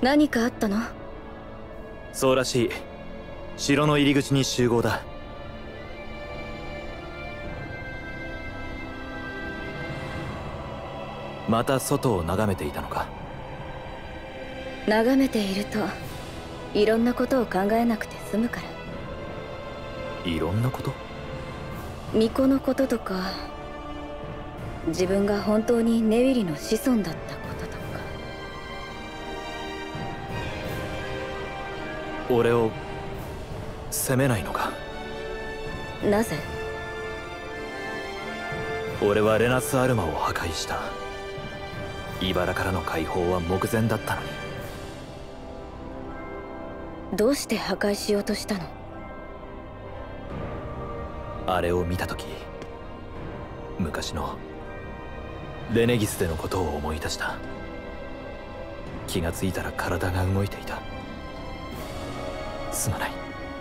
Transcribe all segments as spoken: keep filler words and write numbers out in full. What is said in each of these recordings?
何かあったの？ そうらしい。城の入り口に集合だ。また外を眺めていたのか？ 眺めているといろんなことを考えなくて済むから。 いろんなこと？ 巫女のこととか、自分が本当にネウィリの子孫だったこととか。 俺を責めないのか？ なぜ？ 俺はレナス・アルマを破壊した。茨からの解放は目前だったのに。 どうして破壊しようとしたの？ あれを見た時、昔のレネギスでのことを思い出した。気がついたら体が動いていた。すまない。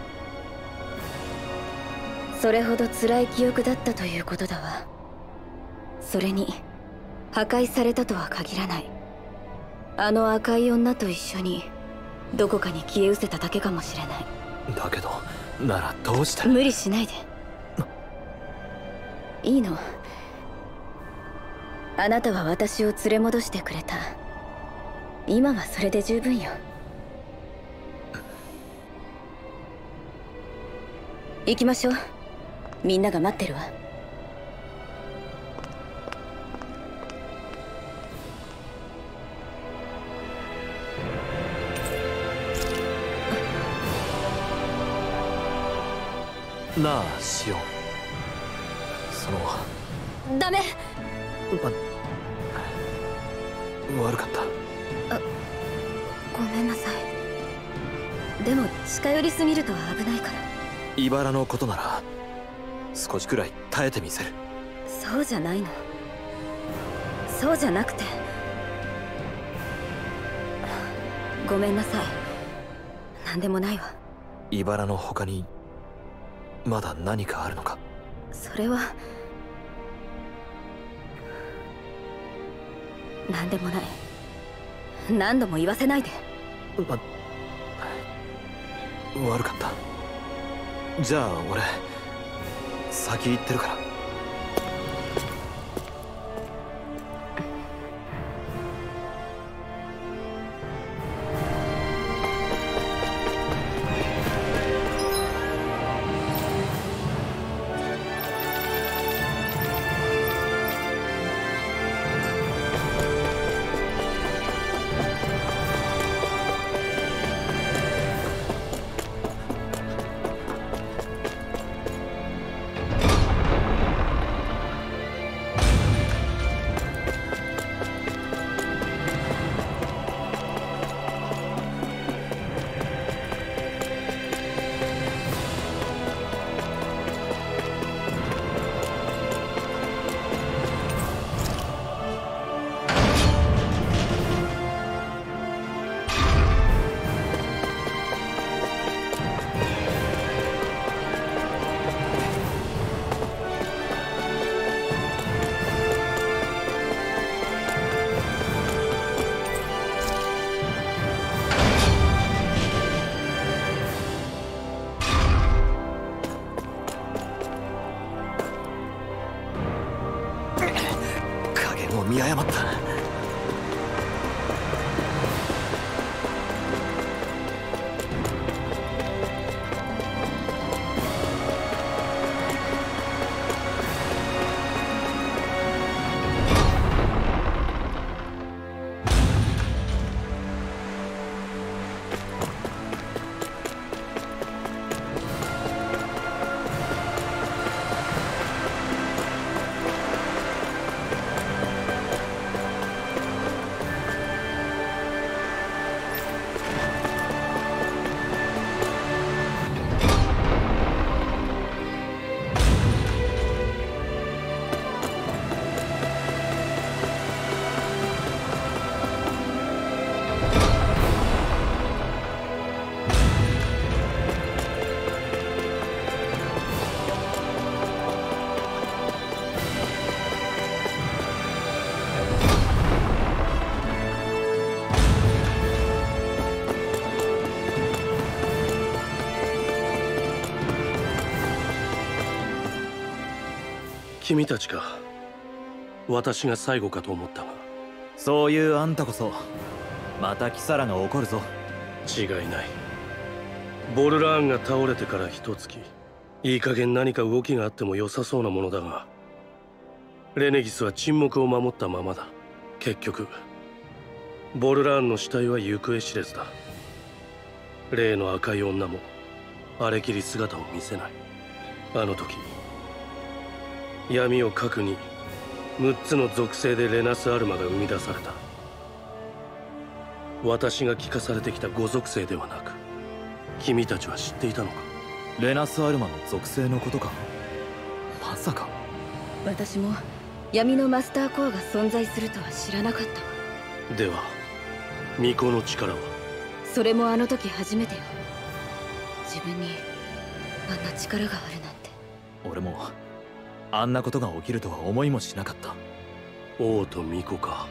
それほど辛い記憶だったということだわ。それに破壊されたとは限らない。あの赤い女と一緒にどこかに消え失せただけかもしれない。 だけど、ならどうして？ 無理しないで。いいの。あなたは私を連れ戻してくれた。今はそれで十分よ。行きましょう。みんなが待ってるわ。 なあ、シオン。そのダメ。 ま、悪かった。 あ、ごめんなさい。でも近寄りすぎると危ないから。 茨のことなら少しくらい耐えてみせる。 そうじゃないの。そうじゃなくて。ごめんなさい。何でもないわ。 茨の他にまだ何かあるのか？ それは何でもない。何度も言わせないで。 ま、悪かった。じゃあ俺先行ってるから。見誤った。 君たちか。私が最後かと思ったが。 そういうあんたこそまたキサラが怒るぞ。 違いない。ボルラーンが倒れてから一月、いい加減何か動きがあっても良さそうなものだが、レネギスは沈黙を守ったままだ。結局ボルラーンの死体は行方知れずだ。例の赤い女もあれきり姿を見せない。あの時闇を核にむっつの属性でレナスアルマが生み出された。私が聞かされてきた五属性ではなく、君たちは知っていたのか。 レナスアルマの属性のことか。まさか。 私も闇のマスターコアが存在するとは知らなかったわ。 では巫女の力は。 それもあの時初めてよ。自分にあんな力があるなんて。 俺もあんなことが起きるとは思いもしなかった。 王と巫女か。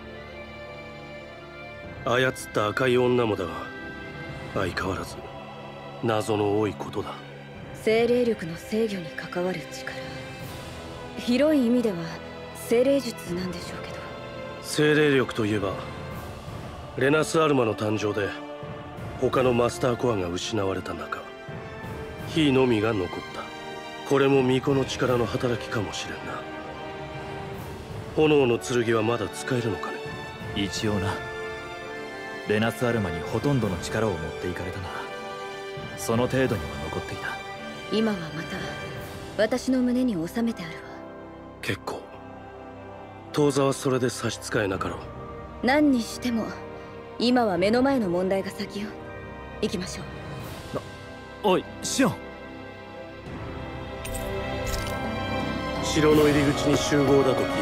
操った赤い女もだが、相変わらず謎の多いことだ。 精霊力の制御に関わる力、広い意味では精霊術なんでしょうけど。 精霊力といえばレナスアルマの誕生で他のマスターコアが失われた中、火のみが残った。これも巫女の力の働きかもしれんな。炎の剣はまだ使えるのかね。 一応な。レナスアルマにほとんどの力を持っていかれたが、その程度には残っていた。 今はまた私の胸に収めてあるわ。 結構。当座はそれで差し支えなかろう。 何にしても今は目の前の問題が先よ。行きましょう。 おいシオン。 城の入り口に集合だと聞いている。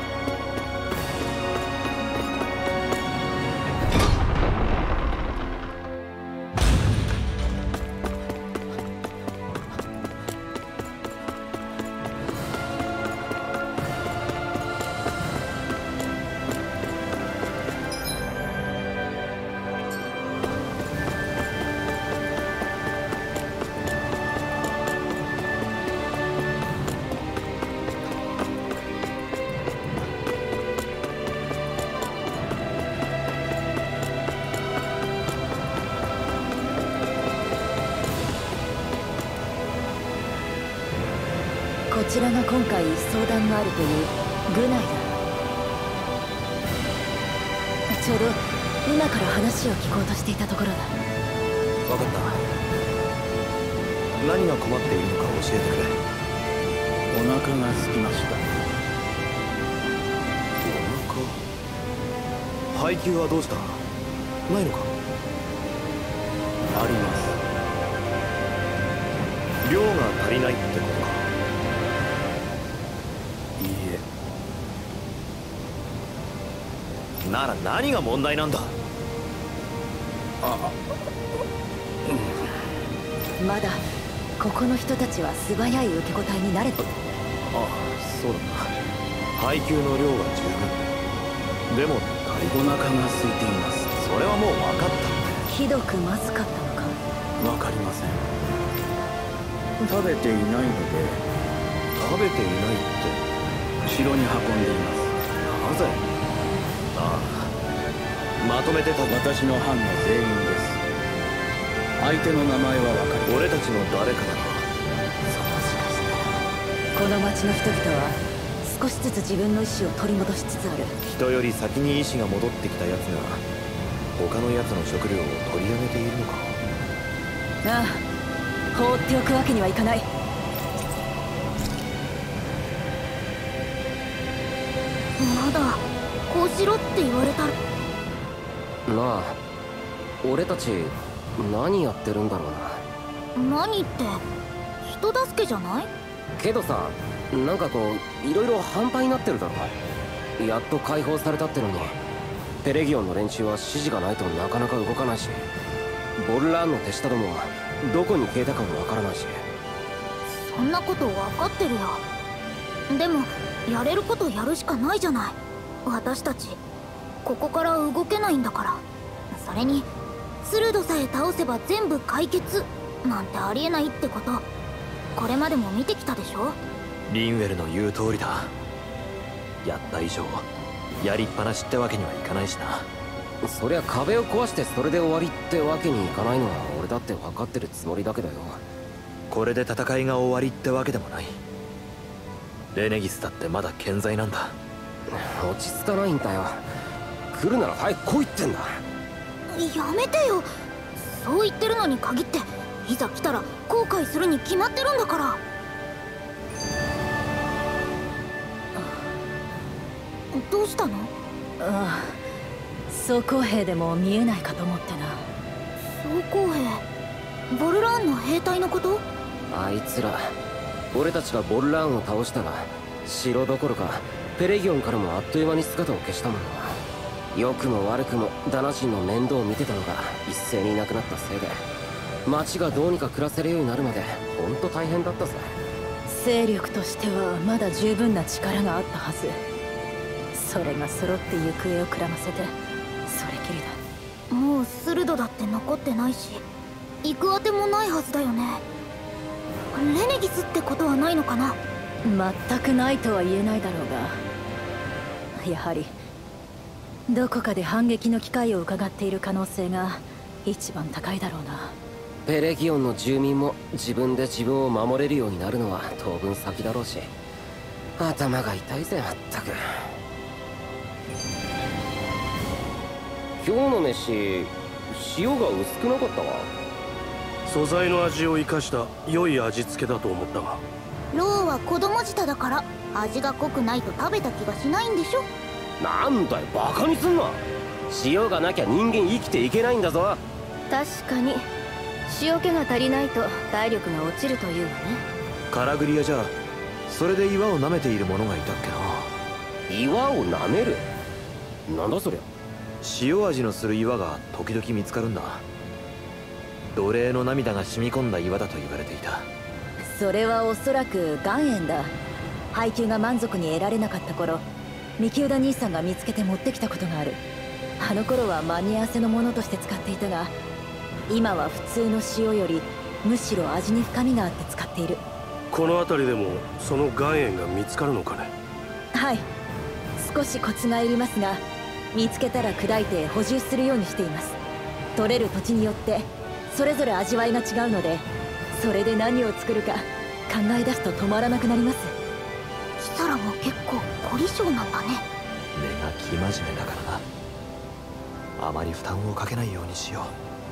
こちらが今回相談があるというグナイだ。ちょうど今から話を聞こうとしていたところだ。 分かった。何が困っているのか教えてくれ。 お腹が空きました。 お腹？配給はどうした？ないのか？ あります。 量が足りないってことか？ いいえ。 なら何が問題なんだ？ あ、 うん、まだここの人たちは素早い受け答えに慣れてる。 ああ、そうだな。配給の量は十分。でもお腹が空いています。 それはもう分かった。 ひどくまずかったのか？ わかりません。食べていないので。 食べていないって城に運んでいます。 なぜ？ああ、まとめてた。 私の班の全員です。相手の名前は分かります。 俺たちの誰かだな。 そうしかしたらこの町の人々は少しずつ自分の意志を取り戻しつつある。 人より先に意志が戻ってきた奴が他の奴の食料を取り上げているのか。 ああ、放っておくわけにはいかない。 まだこうしろって言われたら。 なあ、俺たち何やってるんだろうな。 何って人助けじゃない？ けどさ、なんかこういろいろ反対になってるだろ。やっと解放されたってのに、ペレギオンの連中は指示がないとなかなか動かないし、ボルラーンの手下どもはどこに消えたかもわからないし。 そんなこと分かってるよ。でもやれることやるしかないじゃない。私たちここから動けないんだから。それにスルドさえ倒せば全部解決なんてありえないってこと、これまでも見てきたでしょ。 リンウェルの言う通りだ。やった以上やりっぱなしってわけにはいかないしな。 そりゃ壁を壊してそれで終わりってわけにいかないのは俺だって分かってるつもりだけどよ。 これで戦いが終わりってわけでもない。レネギスだってまだ健在なんだ。 落ち着かないんだよ。来るなら早く来いってんだ。 やめてよ。そう言ってるのに限っていざ来たら後悔するに決まってるんだから。どうしたの？ ああ、装甲兵でも見えないかと思ってな。 装甲兵？ボルラーンの兵隊のこと？ あいつら俺たちがボルラーンを倒したら城どころかペレギオンからもあっという間に姿を消したもんな。良くも悪くもダナ人の面倒を見てたのが一斉にいなくなったせいで町がどうにか暮らせるようになるまでほんと大変だったぜ。 勢力としてはまだ十分な力があったはず。それが揃って行方をくらませてそれきりだ。 もうスルドだって残ってないし行くあてもないはずだよね。レネギスってことはないのかな？ 全くないとは言えないだろうが、やはりどこかで反撃の機会を伺っている可能性が一番高いだろうな。 ペレギオンの住民も自分で自分を守れるようになるのは当分先だろうし、頭が痛いぜまったく。今日の飯塩が薄くなかったわ。 素材の味を生かした良い味付けだと思ったが。 ローは子供舌だから味が濃くないと食べた気がしないんでしょ。 なんだよバカにすんな。塩がなきゃ人間生きていけないんだぞ。 確かに塩気が足りないと体力が落ちるというわね。 カラグリアじゃそれで岩を舐めている者がいたっけな。 岩を舐める？なんだそりゃ。 塩味のする岩が時々見つかるんだ。奴隷の涙が染み込んだ岩だと言われていた。 それはおそらく岩塩だ。配給が満足に得られなかった頃、ミキウダ兄さんが見つけて持ってきたことがある。あの頃は間に合わせのものとして使っていたが、今は普通の塩よりむしろ味に深みがあって使っている。 この辺りでもその岩塩が見つかるのかね？ はい、少しコツがいりますが、見つけたら砕いて補充するようにしています。取れる土地によってそれぞれ味わいが違うので、それで何を作るか考え出すと止まらなくなります。 キサラも結構凝り性なんだね。 根が生真面目だからな。あまり負担をかけないようにしよう。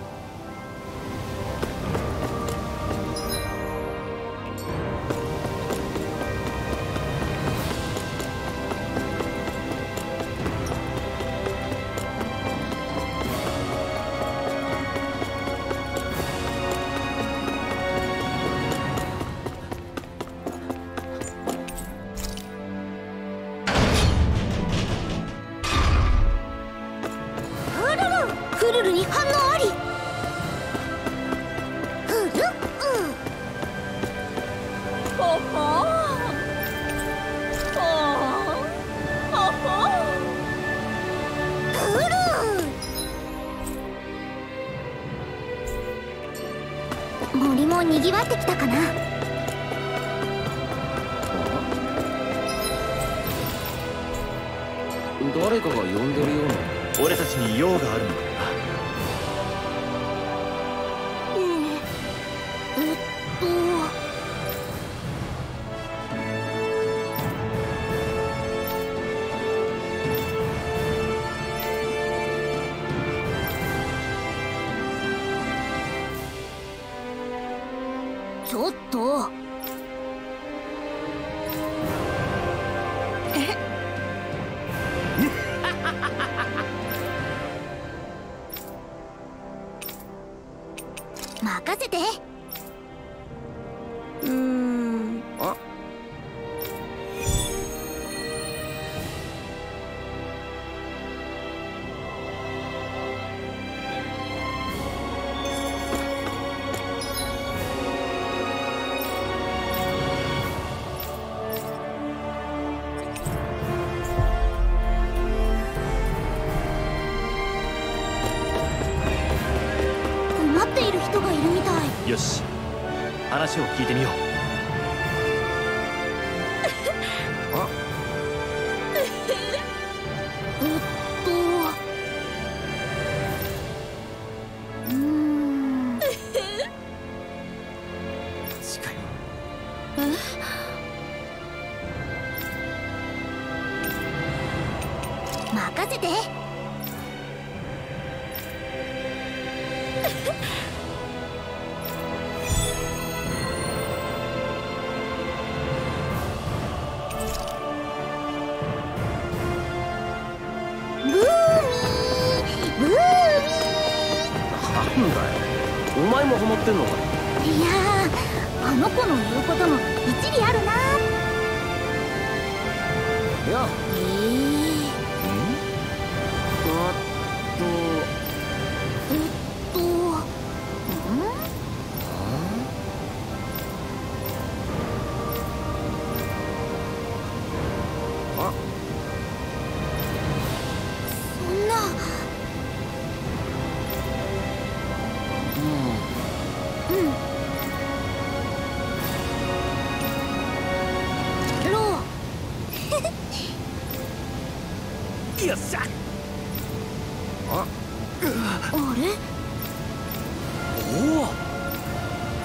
フルルに反応あり。フルッほほほほフル森もにぎわってきたかな。 誰かが呼んでるような。 俺たちに用があるのかな。 えっとちょっと任せて。うーんあ困っている人がいるみたい。 よし、話を聞いてみよう。 せて。ブーミーブーミー。 なんだよ、お前もハマってんのか。 いやー、あの子の言うことも一理あるな。 いや、 ええあとえっとんあそんな。うんローよっしゃ。 ああれおお、よし。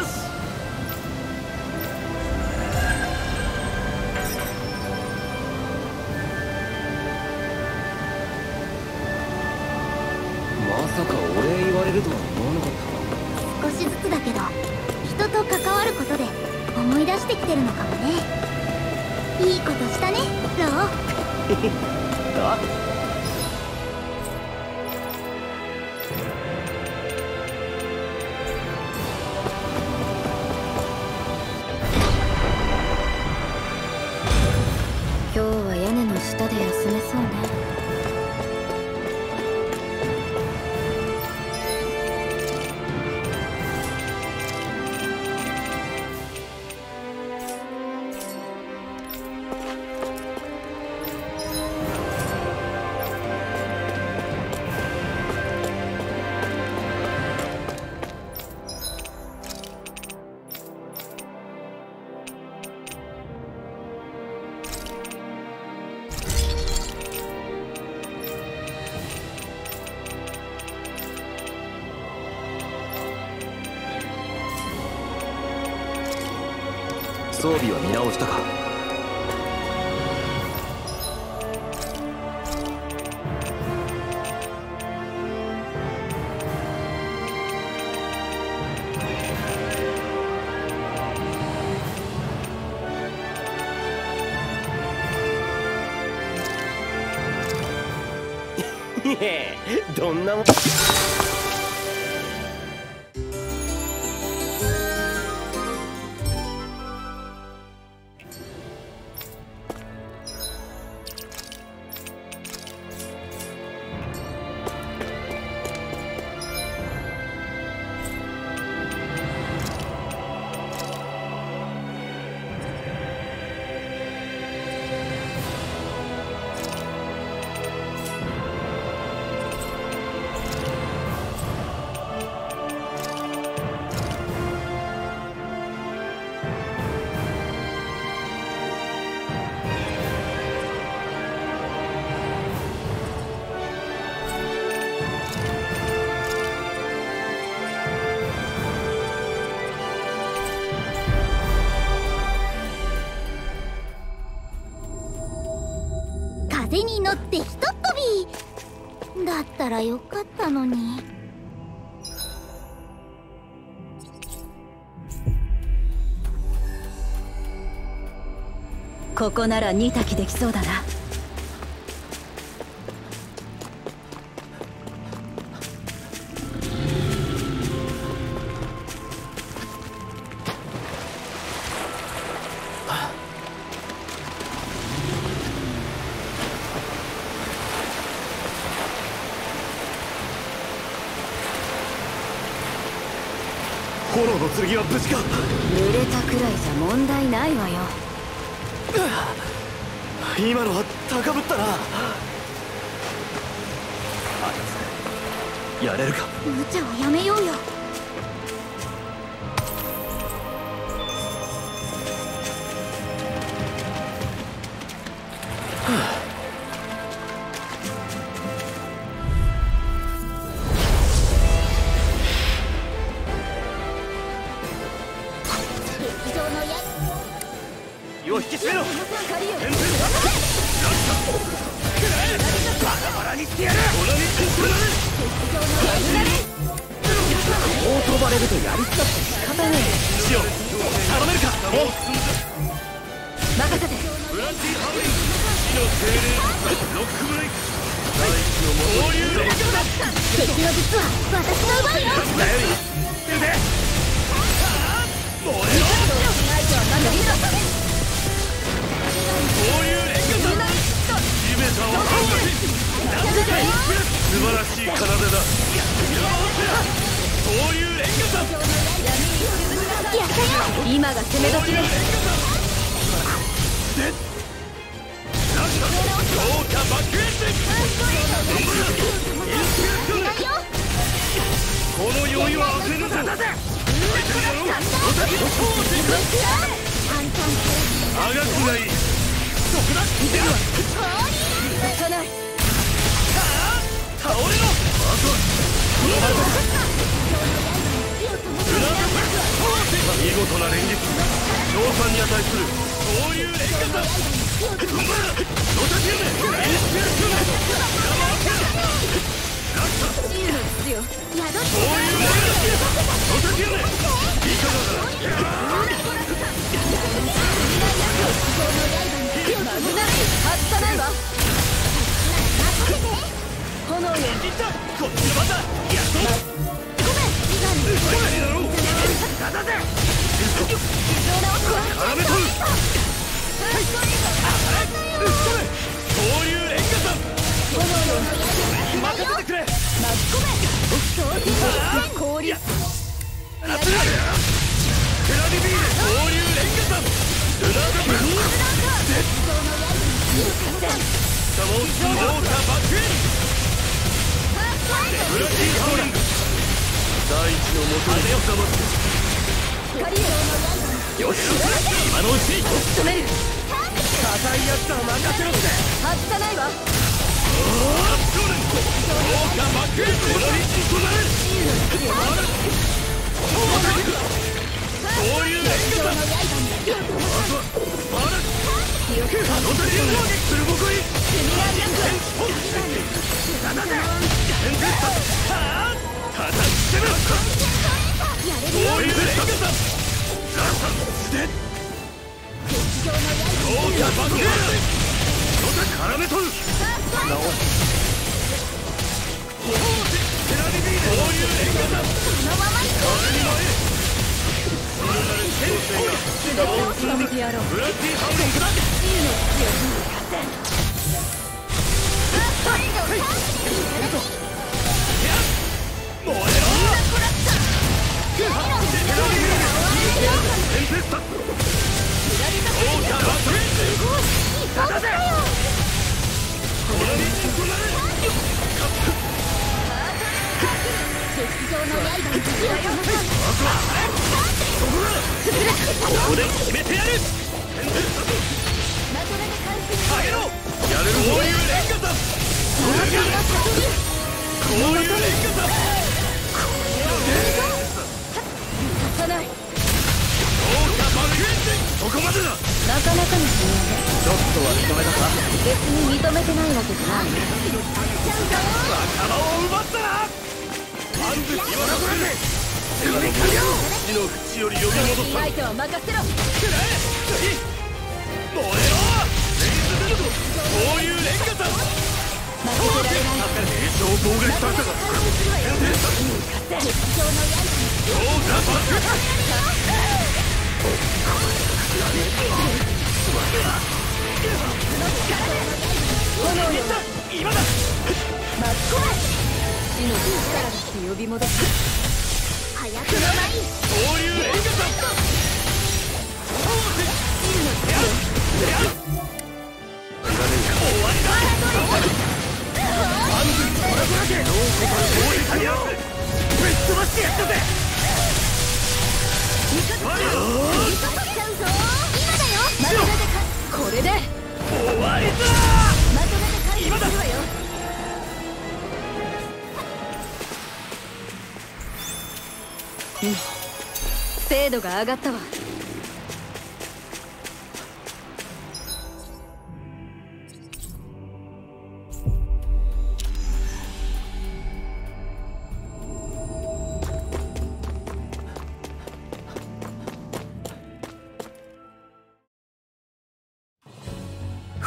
まさかお礼言われるとは思わなかったな。 少しずつだけど人と関わることで思い出してきてるのかもね。いいことしたねロー。 あ今日は屋根の下で休めそうね。 装備は見直したか。 へへ、どんなもん。 風に乗ってひとっ飛びだったらよかったのに。 ここなら二滝できそうだな。 炎の剣は無事か。 濡れたくらいじゃ問題ないわよ。 今のは高ぶったな。あいつやれるか。 無茶はやめようよ。劇場のや気を引き締めろ。 この借りよ。 全然バラバラにしてやる。オナニックスこう飛ばれるとやりつかって仕方ねえ。 シオン頼めるか。 ええ、任せて。 ブラッディハウリン死の精霊ロックブレイク第一の猛竜連続だ。 敵の術は私が奪うよ。 だより腕燃えろ。猛竜連続だ。地べたを動かし素晴らしい奏でだ。猛竜連続だ。 やったよ。 今が攻め時です。 豪華バックエッジ。この酔いは当てるぞ。相手にやろう。あがきがいい。そこだ。 さない。 倒れろ。あとはこの場だ。見事な連撃。賞賛に値するそういう連撃だ。踏ん張らロタキューメインスピアキューメラスタ自由の必要。 そういう連撃ロタキューメいかがだ。 マグナル外さないわ。炎よ。 こっちの番だ。やっと相手になろう。片手絡め取る。そういう連撃だ。任せてくれ。 氷。 テラビビールそういう連撃だ。ルナーカブルサモンスウォーターバックエンブラッディハウリング第一の元に収まってよし今のうちに止める。 硬いやつは任せろって。 外さないわ。 おおそれ豪華バックエンこの道に備える。そういう連撃だ。あとはまだロタリアン攻撃する僕にただで全然さあたたき攻めろ。そういう連撃だ。ラストで豪華バックエンロタ絡め取る。なおテラビビールそういう連撃だ。 そのままに風に燃え全てを止めてやろう。 ブラッディハウリングだ。燃えろ。テンペスタ豪華バックエンジ片手この道となれ。ここで決めてやる。あげろ。やれる。こういう連撃だ。こういう連撃だ。 さない。 豪華バックエンジそこまでだ。 なかなかの死人ね。 ちょっとは認めたか。 別に認めてないわけじゃない。 仲間を奪ったな。パンズ言わなくれて死の淵より呼び戻った。 相手は任せろ。 くらえ燃えろ。こういう連撃だ。 負けてられない。 名称攻撃されたか。豪華バック炎よ。 今だ。 巻き込め。死の力だって呼び戻す。 早くのない。 こういう連撃だ。終わりだ。パンズこらこらけローコから攻撃に合わせぶっ飛ばしてやったぜ。ファイヤー今だよ。まとめてかこれで終わりだ。 まとめて回避するわよ。 精度が上がったわ。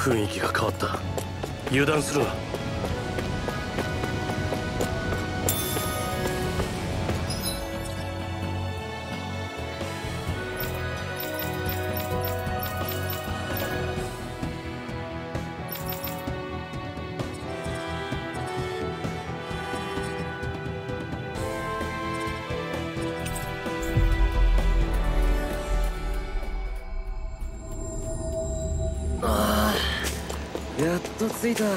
雰囲気が変わった。油断するな。 やっと着いた。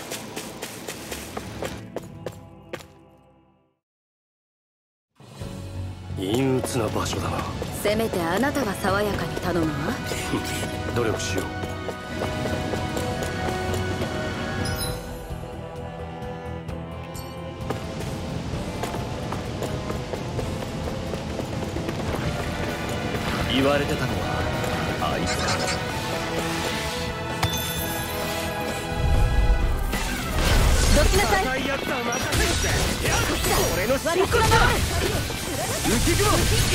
陰鬱な場所だな。 せめてあなたが爽やかに頼むわ。 努力しよう。 言われてたのはあいつか。 どきなさい。 俺の真骨だ。浮き雲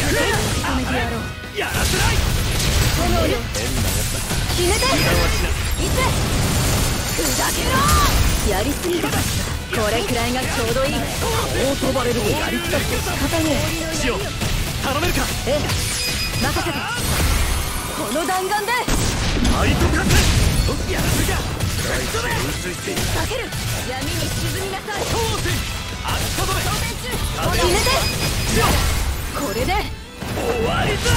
やらせない。 炎よ、決めて。いつ砕けろ。やりすぎた。これくらいがちょうどいい。 大飛ばれるとやりつかして仕方ねえ。 シオン、頼めるか。 ええ、任せて。この弾丸でハイトカスやらせるか。 かける。闇に沈みなさい。決めて。これで終わりだ。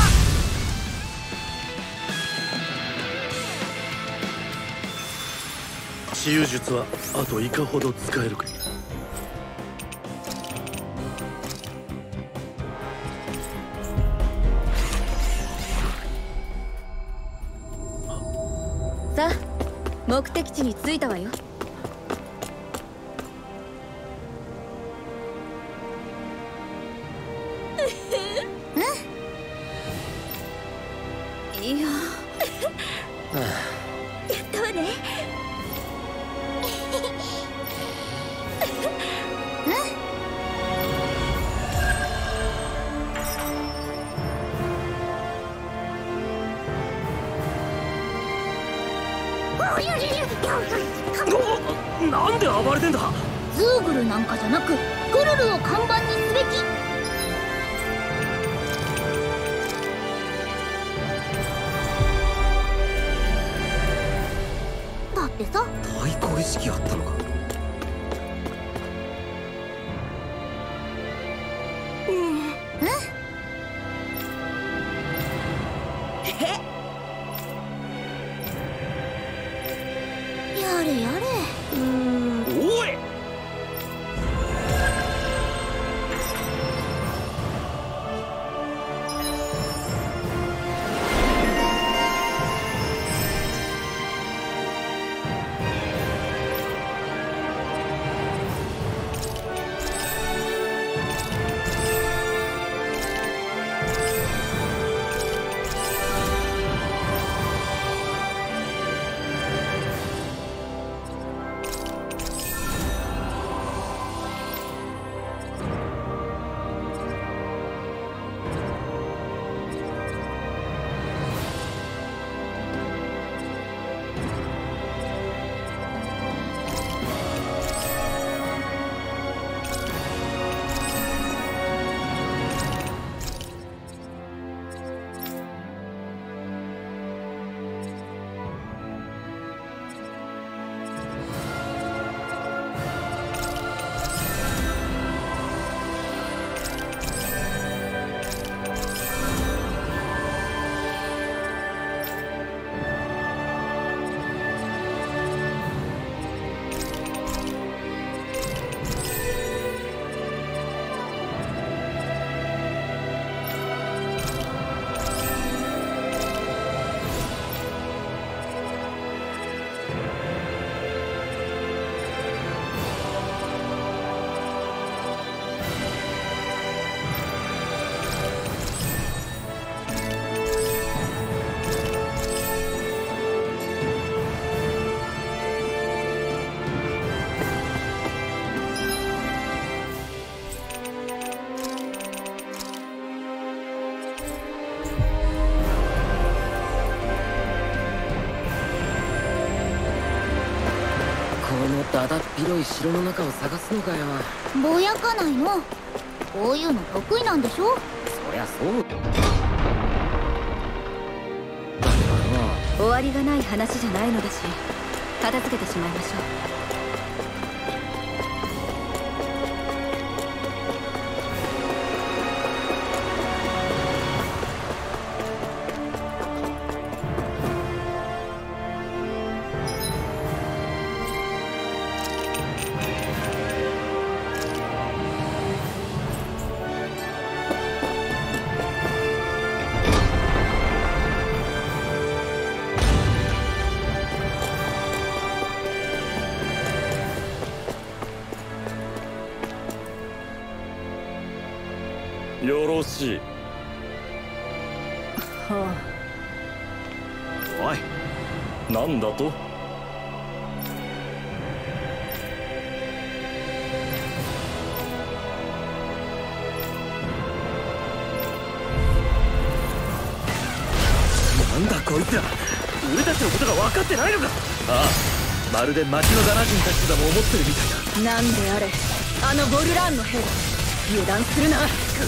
治癒術はあといかほど使えるか。 さあ、目的地に着いたわよ。いや、やったわね。 なんで暴れてんだ。 ズーグルなんかじゃなくグルルを看板にすべき。だってさ。 対抗意識あったのか。 やれやれ。うーん。 おい。 だっ広い城の中を探すのかよ。 ぼやかないの。こういうの得意なんでしょ。 そりゃそうだ終わりがない話じゃないのだし、片付けてしまいましょう。 よろしい。 はおい、なんだと？ なんだこいつら、俺たちのことが分かってないのか。ああ、まるで町のダナ人たちだも思ってるみたいだ。 なんであれ、あのボルラーンの兵だ。油断するな。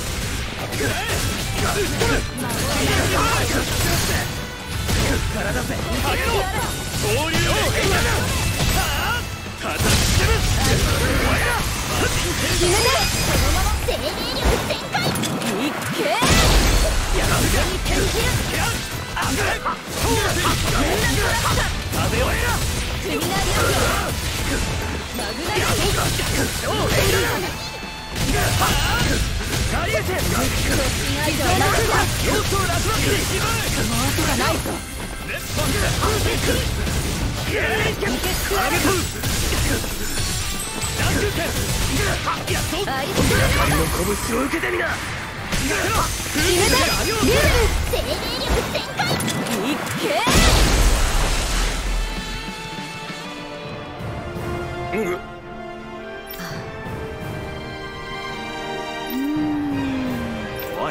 おい、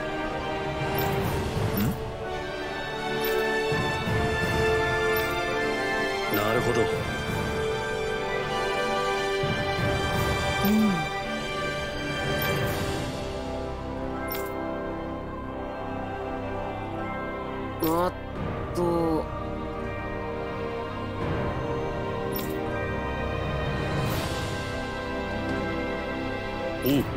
なるほど。 あっとおう。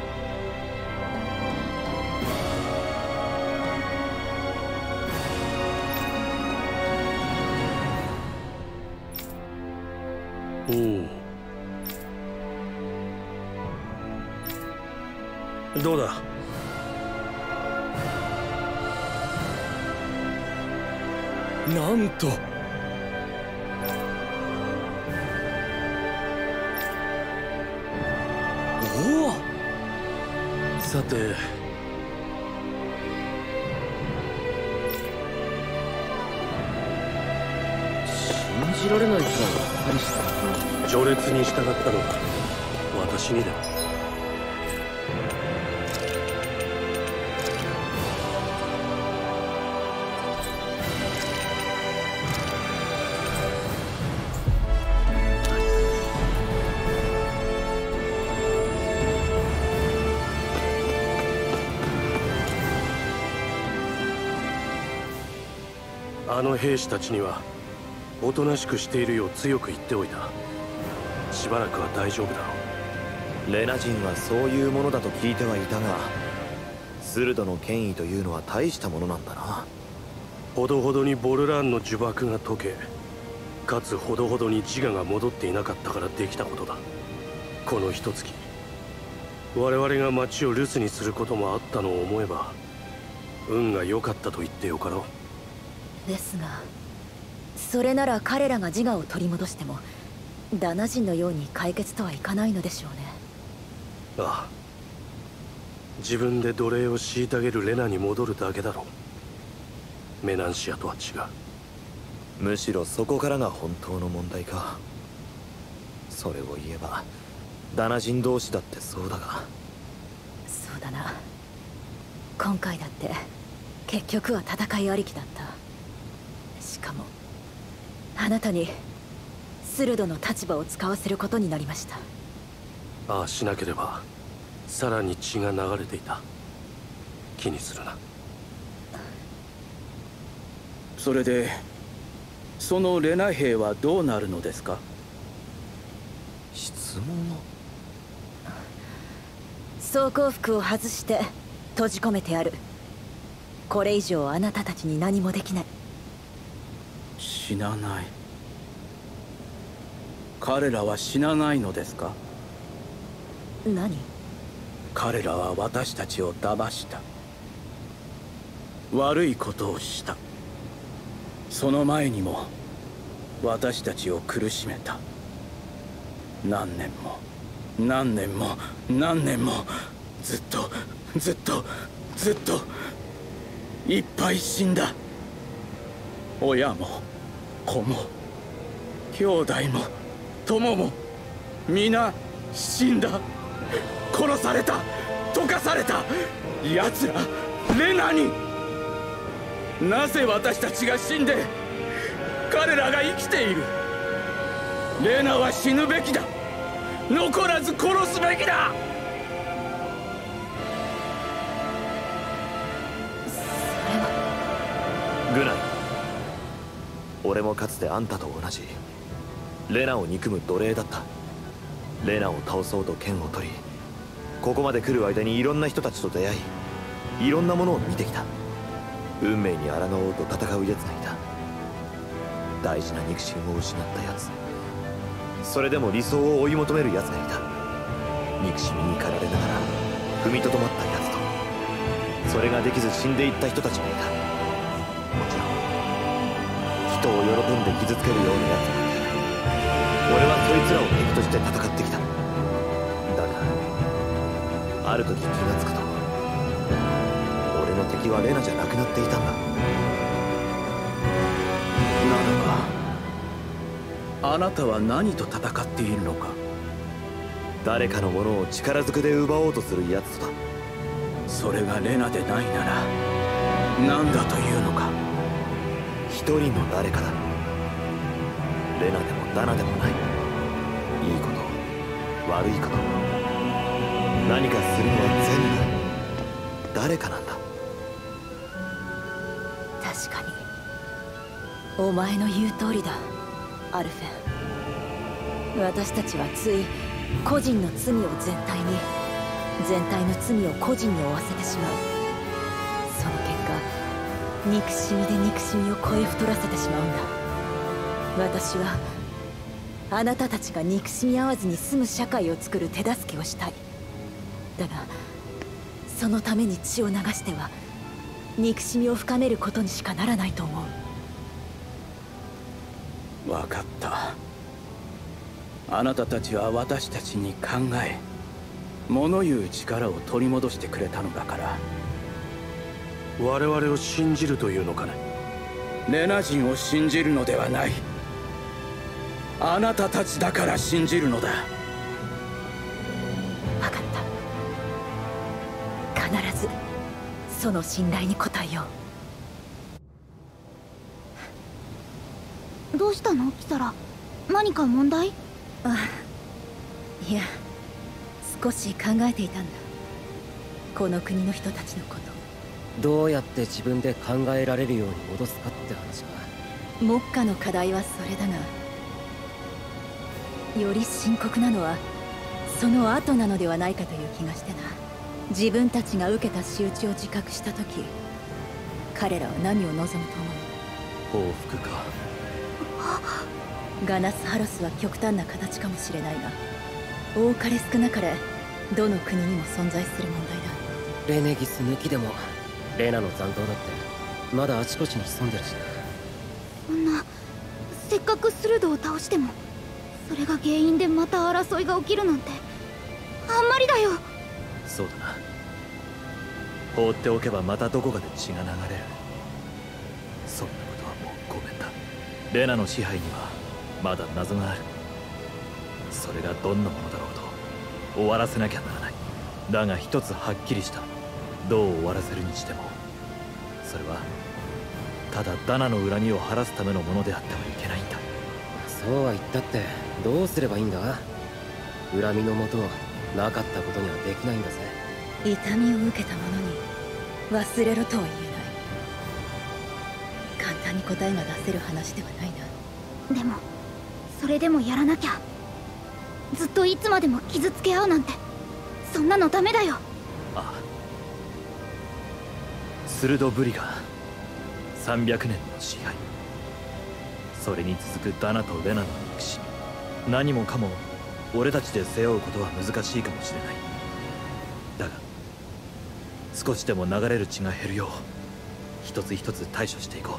おう。どうだ。 なんと。おお。 さて、 信じられないくらいやっぱりした。 序列に従ったのは私にだ。あの兵士たちにはおとなしくしているよう強く言っておいた。しばらくは大丈夫だろう。レナ人はそういうものだと聞いてはいたが、スルドの権威というのは大したものなんだな。 ほどほどにボルラーンの呪縛が解け、かつほどほどに自我が戻っていなかったからできたことだ。この一月我々が町を留守にすることもあったのを思えば運が良かったと言ってよかろう。 ですが、それなら彼らが自我を取り戻してもダナ人のように解決とはいかないのでしょうね。 ああ、自分で奴隷を虐げるレナに戻るだけだろう。メナンシアとは違う。 むしろそこからが本当の問題か。それを言えばダナ人同士だってそうだが。 そうだな。今回だって結局は戦いありきだった。しかもあなたにスルドの立場を使わせることになりました。 ああしなければさらに血が流れていた。気にするな。 それでそのレナ兵はどうなるのですか？ 質問を。 装甲服を外して閉じ込めてやる。これ以上あなたたちに何もできない。 死なない。彼らは死なないのですか？ 何？ 彼らは私たちを騙した。悪いことをした。その前にも私たちを苦しめた。何年も何年も何年もずっとずっとずっといっぱい死んだ。親も子も兄弟も友も皆死んだ。殺された。溶かされた。奴らレナに。なぜ私たちが死んで彼らが生きている？レナは死ぬべきだ。残らず殺すべきだ。 グナイ、俺もかつてあんたと同じレナを憎む奴隷だった。レナを倒そうと剣を取り、ここまで来る間にいろんな人たちと出会い、いろんなものを見てきた。運命に抗おうと戦う奴がいた。大事な肉親を失った奴、それでも理想を追い求める奴がいた。憎しみに駆られながら踏みとどまった奴と、それができず死んでいった人たちがいた。もちろん人を喜んで傷つけるような奴もいて、俺はそいつらを敵として戦ってきた。だがある時気がつくと、俺の敵はレナじゃなくなっていたんだ。 ならばあなたは何と戦っているのか？ 誰かのものを力ずくで奪おうとする奴とだ。 それがレナでないなら何だというのか？ 一人の誰かだ。レナでもダナでもない。いいこと、悪いこと、何かするのは全部誰かなんだ。 確かにお前の言う通りだ、アルフェン。私たちはつい個人の罪を全体に、全体の罪を個人に負わせてしまう。その結果、憎しみで憎しみを超え太らせてしまうんだ。私はあなたたちが憎しみ合わずに済む社会を作る手助けをしたい。だがそのために血を流しては憎しみを深めることにしかならないと思う。 分かった。あなたたちは私たちに考え、物言う力を取り戻してくれたのだから。 我々を信じるというのかね？ レナ人を信じるのではない。あなたたちだから信じるのだ。 分かった。必ずその信頼に応えよう。どうしたのキサラ？何か問題？ ああ、いや、少し考えていたんだ。この国の人たちのこと。 どうやって自分で考えられるように戻すかって話か。 目下の課題はそれだが、より深刻なのはその後なのではないかという気がしてな。自分たちが受けた仕打ちを自覚した時、彼らは何を望むと思う？ 報復か。 ガナス・ハロスは極端な形かもしれないが、多かれ少なかれどの国にも存在する問題だ。 レネギス抜きでもレナの残党だってまだあちこちに潜んでるしな。 そんな、せっかくスルドを倒してもそれが原因でまた争いが起きるなんてあんまりだよ。 そうだな。放っておけばまたどこかで血が流れる。そんなことはもうごめんだ。レナの支配にはまだ謎がある。それがどんなものだろうと終わらせなきゃならない。だが一つはっきりした。どう終わらせるにしても、それはただダナの恨みを晴らすためのものであってはいけないんだ。 そそうは言ったってどうすればいいんだ？恨みのもとなかったことにはできないんだぜ。 痛みを受けた者に忘れろとは言えない。簡単に答えが出せる話ではないな。 でもそれでもやらなきゃ。ずっといつまでも傷つけ合うなんて、そんなのダメだよ。 ああ、スルドブリガーさんびゃくねんの支配、それに続くダナとレナの憎しみ、何もかも俺たちで背負うことは難しいかもしれない。だが少しでも流れる血が減るよう一つ一つ対処していこう。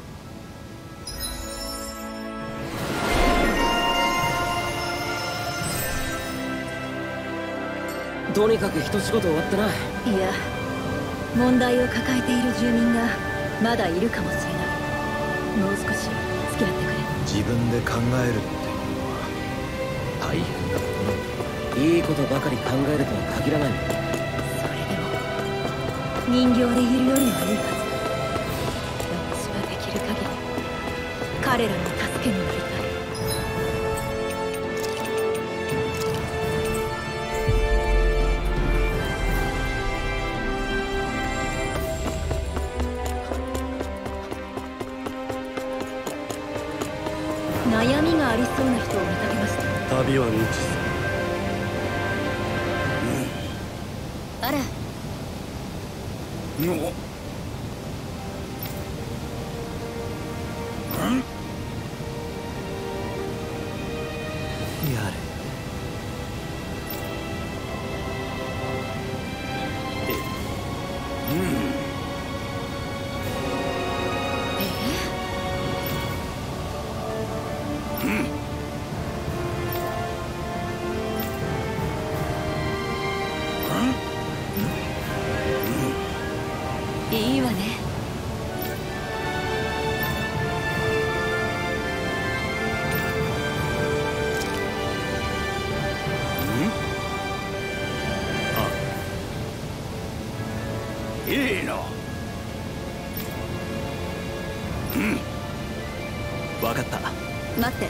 とにかく一仕事終わってない。 いや、問題を抱えている住民がまだいるかもしれない。もう少し付き合ってくれ。 自分で考えるっていうのは大変だことな。 いいことばかり考えるとは限らないんだ。 それでも人形でいるよりはいいはず。私ができる限り彼らの助けになりたい。悩みがありそうな人を見かけました。 旅は無知さ。 あら、 のやれ。 いいわね。 いいの。 分かった。 待って。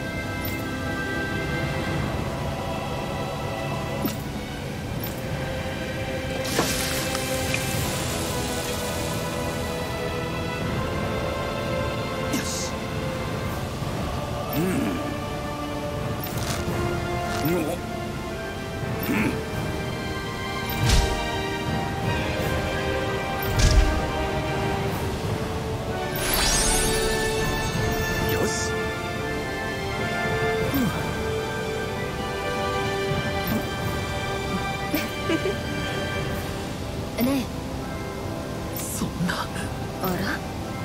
ねえ、 そんな。 あら、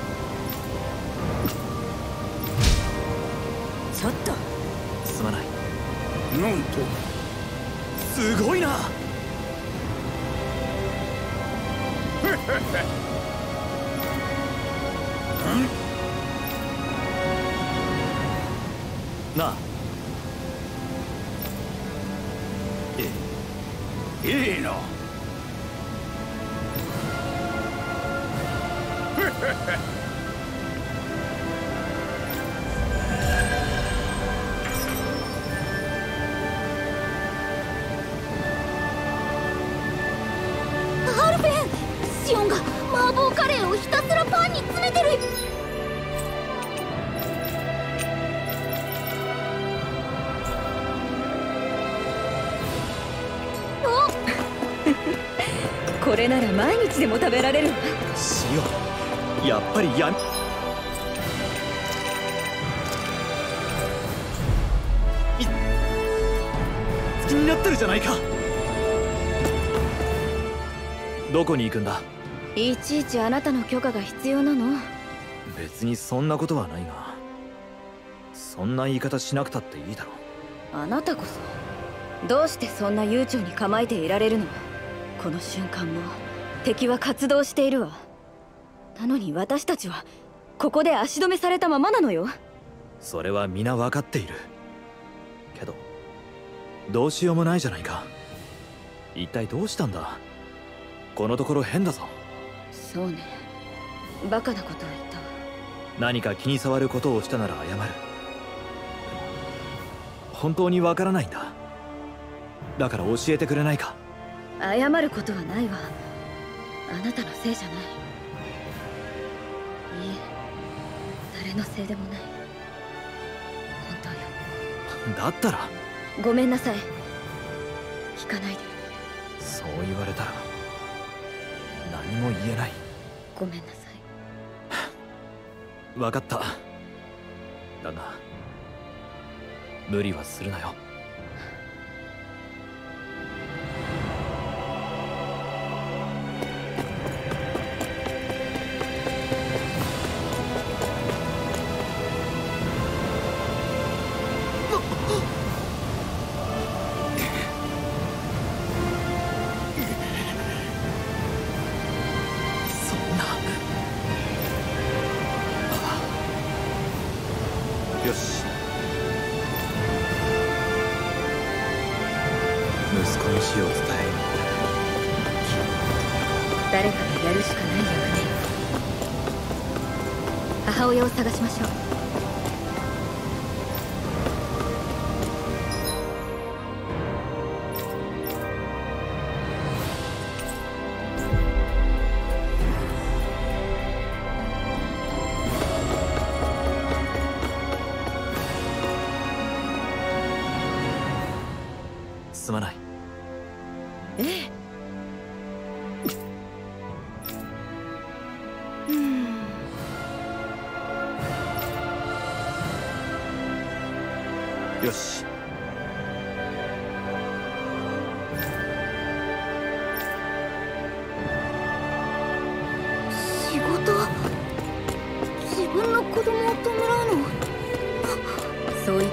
ちょっとすまない。 なんとすごいな。なあ、 いいの。 アルフェン、シオンが麻婆カレーをひたすらパンに詰めてる。 これなら毎日でも食べられるわ。 シオン、やっぱりやん。い好きになってるじゃないか。どこに行くんだ？ いちいちあなたの許可が必要なの？ 別にそんなことはないが、そんな言い方しなくたっていいだろう。 あなたこそどうしてそんな悠長に構えていられるの？この瞬間も敵は活動しているわ。なのに私たちはここで足止めされたままなのよ。 それは皆分かっているけど、どうしようもないじゃないか。一体どうしたんだ？このところ変だぞ。 そうね、バカなことを言ったわ。 何か気に障ることをしたなら謝る。 本当にわからないんだ。だから教えてくれないか。 謝ることはないわ。あなたのせいじゃない。いいえ、誰のせいでもない。本当よ。 だったらごめんなさい。聞かないで。 そう言われたら何も言えない。 ごめんなさい。 分かった。だが無理はするなよ。よし、息子の死を伝える。 誰かがやるしかない役ね。母親を探しましょう。 すまない。 ええ。うん。 よし。 仕事？自分の子供を弔うの？ そうい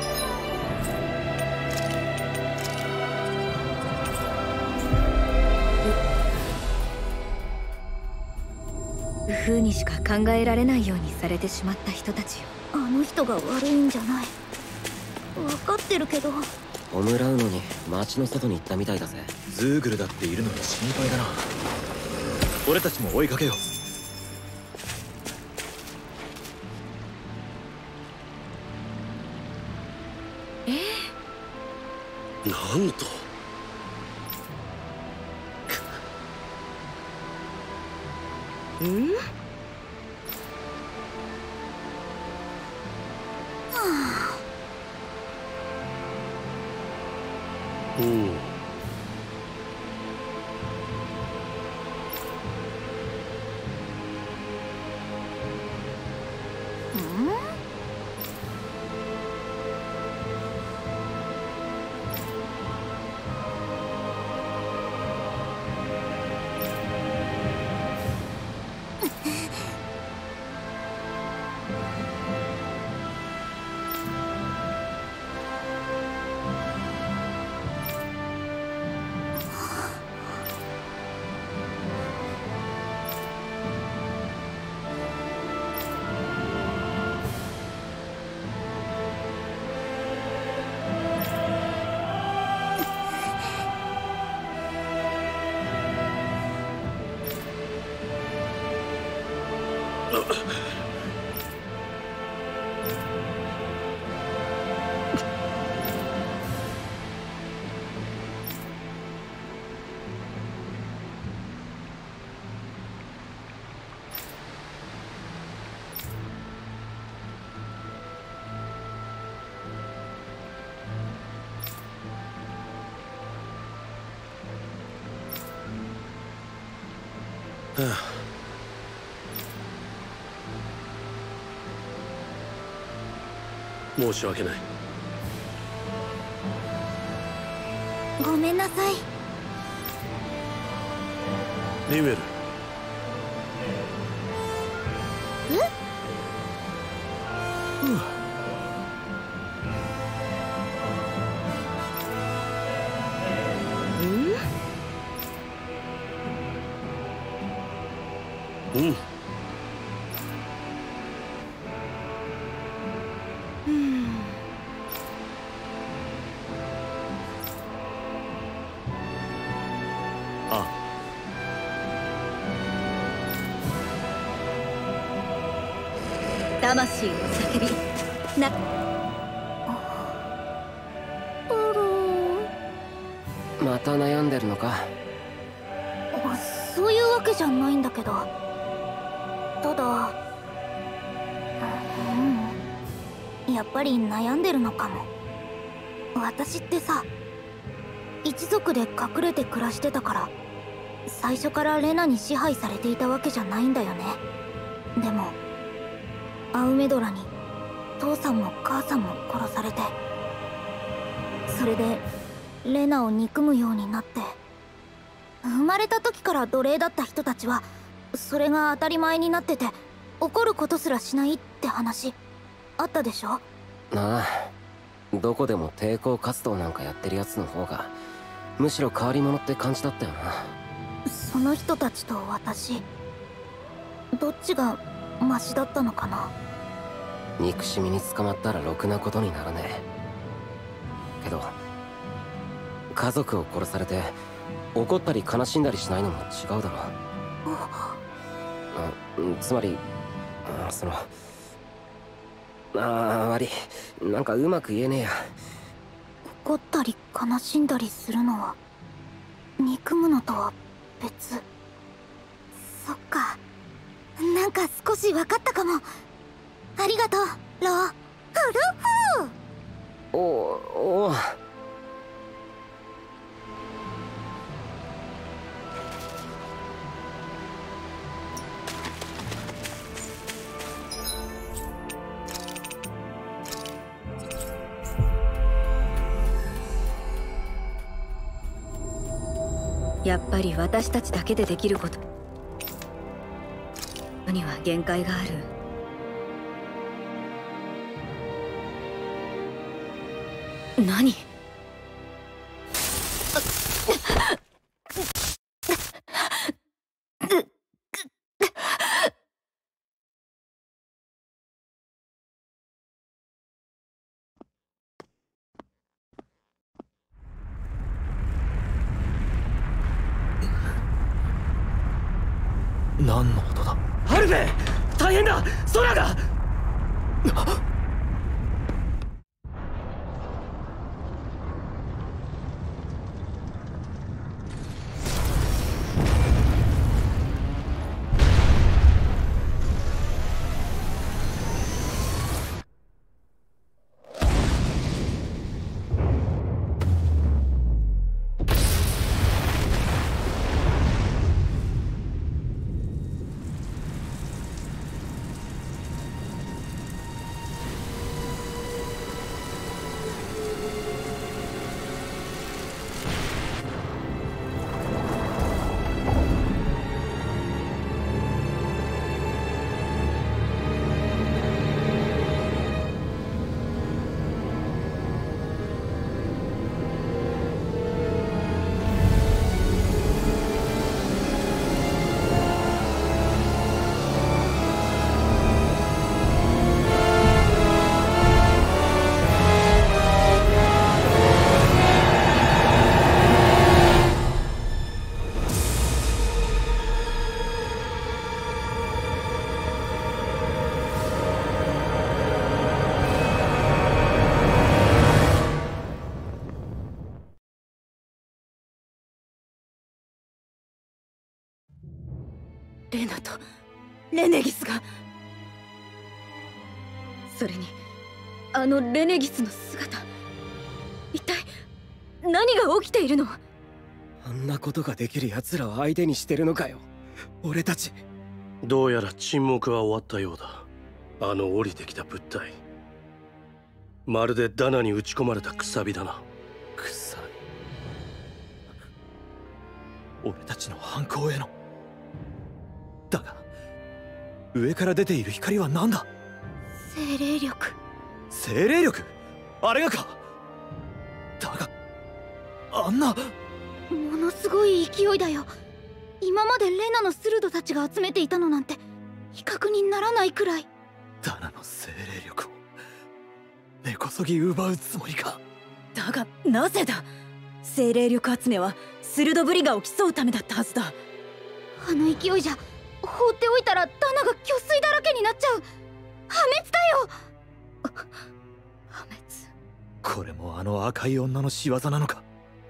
風にしか考えられないようにされてしまった人たちよ。 あの人が悪いんじゃない。分かってるけど。 弔うのに町の外に行ったみたいだぜ。 ズーグルだっているのに心配だな。俺たちも追いかけよう。 ええ、なんと。 うん？ うん。はあ、申し訳ない。 ごめんなさい。 リメル。 え？ うん。 うん。 うん。 ああ。 魂の叫びな。 また悩んでるのか？ そういうわけじゃないんだけど、ただ、うん、やっぱり悩んでるのかも。私ってさ、一族で隠れて暮らしてたから、最初からレナに支配されていたわけじゃないんだよね。でもアウメドラに父さんも母さんも殺されて、それでレナを憎むようになって、生まれた時から奴隷だった人たちはそれが当たり前になってて怒ることすらしないって話あったでしょ？ ああ、どこでも抵抗活動なんかやってるやつの方がむしろ変わり者って感じだったよな。 その人たちと私、どっちがマシだったのかな。 憎しみに捕まったらろくなことにならねえけど、家族を殺されて怒ったり悲しんだりしないのも違うだろう。つまりあそのああ悪い、なんかうまく言えねえや。 怒ったり悲しんだりするのは憎むのとは別。そっか、なんか少し分かったかも。ありがとうロー。フルフー。おお。 やっぱり私たちだけでできることには限界がある。何？ 何の音だ？ ハルベ、大変だ、空が！ レナとレネギスが、それにあのレネギスの姿、一体何が起きているの？ あんなことができる奴らを相手にしてるのかよ、俺たち。 どうやら沈黙は終わったようだ。あの降りてきた物体、まるでダナに打ち込まれたくさびだな。 くさび？俺たちの犯行への。だが上から出ている光は何だ？ 精霊力。 精霊力？あれがか？だがあんなものすごい勢いだよ。今までレナのスルドたちが集めていたのなんて比較にならないくらい。 ダナの精霊力を根こそぎ奪うつもりか？ だがなぜだ？精霊力集めはスルドブリがを競うためだったはずだ。 あの勢いじゃ放っておいたらダナが虚水だらけになっちゃう。破滅だよ。 破滅。 これもあの赤い女の仕業なのか？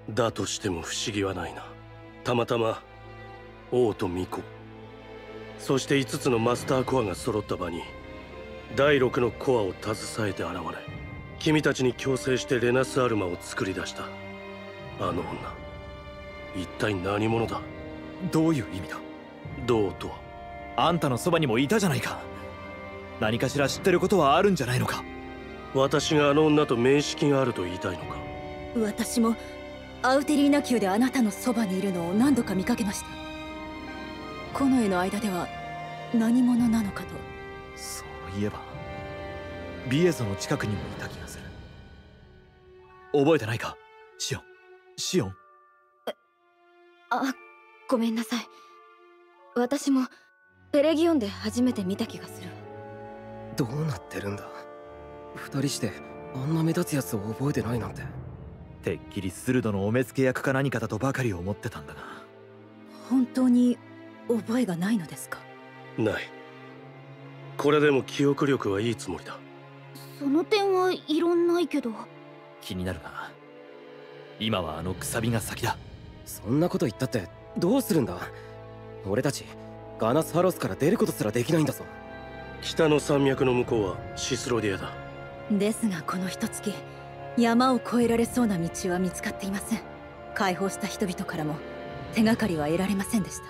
だとしても不思議はないな。たまたま王と巫女、そしていつつのマスターコアが揃った場にだいろくのコアを携えて現れ、君たちに強制してレナスアルマを作り出したあの女、一体何者だ？ どういう意味だ？ どうとは？ あんたのそばにもいたじゃないか。何かしら知ってることはあるんじゃないのか？ 私があの女と面識があると言いたいのか？ 私もアウテリーナ宮であなたのそばにいるのを何度か見かけました。近衛の間では何者なのかと。 そういえばビエゾの近くにもいた気がする。覚えてないかシオン？シオン？ あ、ごめんなさい。私もペレギオンで初めて見た気がするわ。 どうなってるんだ？二人してあんな目立つやつを覚えてないなんて。 てっきりスルドのお目付け役か何かだとばかり思ってたんだが。 本当に覚えがないのですか？ ない。これでも記憶力はいいつもりだ。 その点は異論ないけど。 気になるが、今はあのくさびが先だ。 そんなこと言ったってどうするんだ？俺たちガナスハロスから出ることすらできないんだぞ。 北の山脈の向こうはシスロディアだ。 ですがこの一月、山を越えられそうな道は見つかっていません。解放した人々からも手がかりは得られませんでした。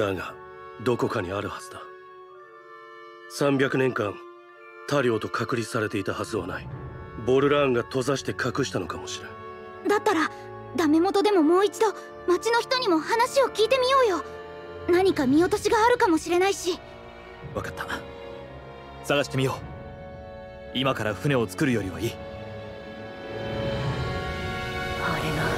だがどこかにあるはずだ。さんびゃくねんかん他領と隔離されていたはずはない。ボルラーンが閉ざして隠したのかもしれん。 だったらダメ元でももう一度町の人にも話を聞いてみようよ。何か見落としがあるかもしれないし。 分かった、探してみよう。今から船を作るよりはいい。 あ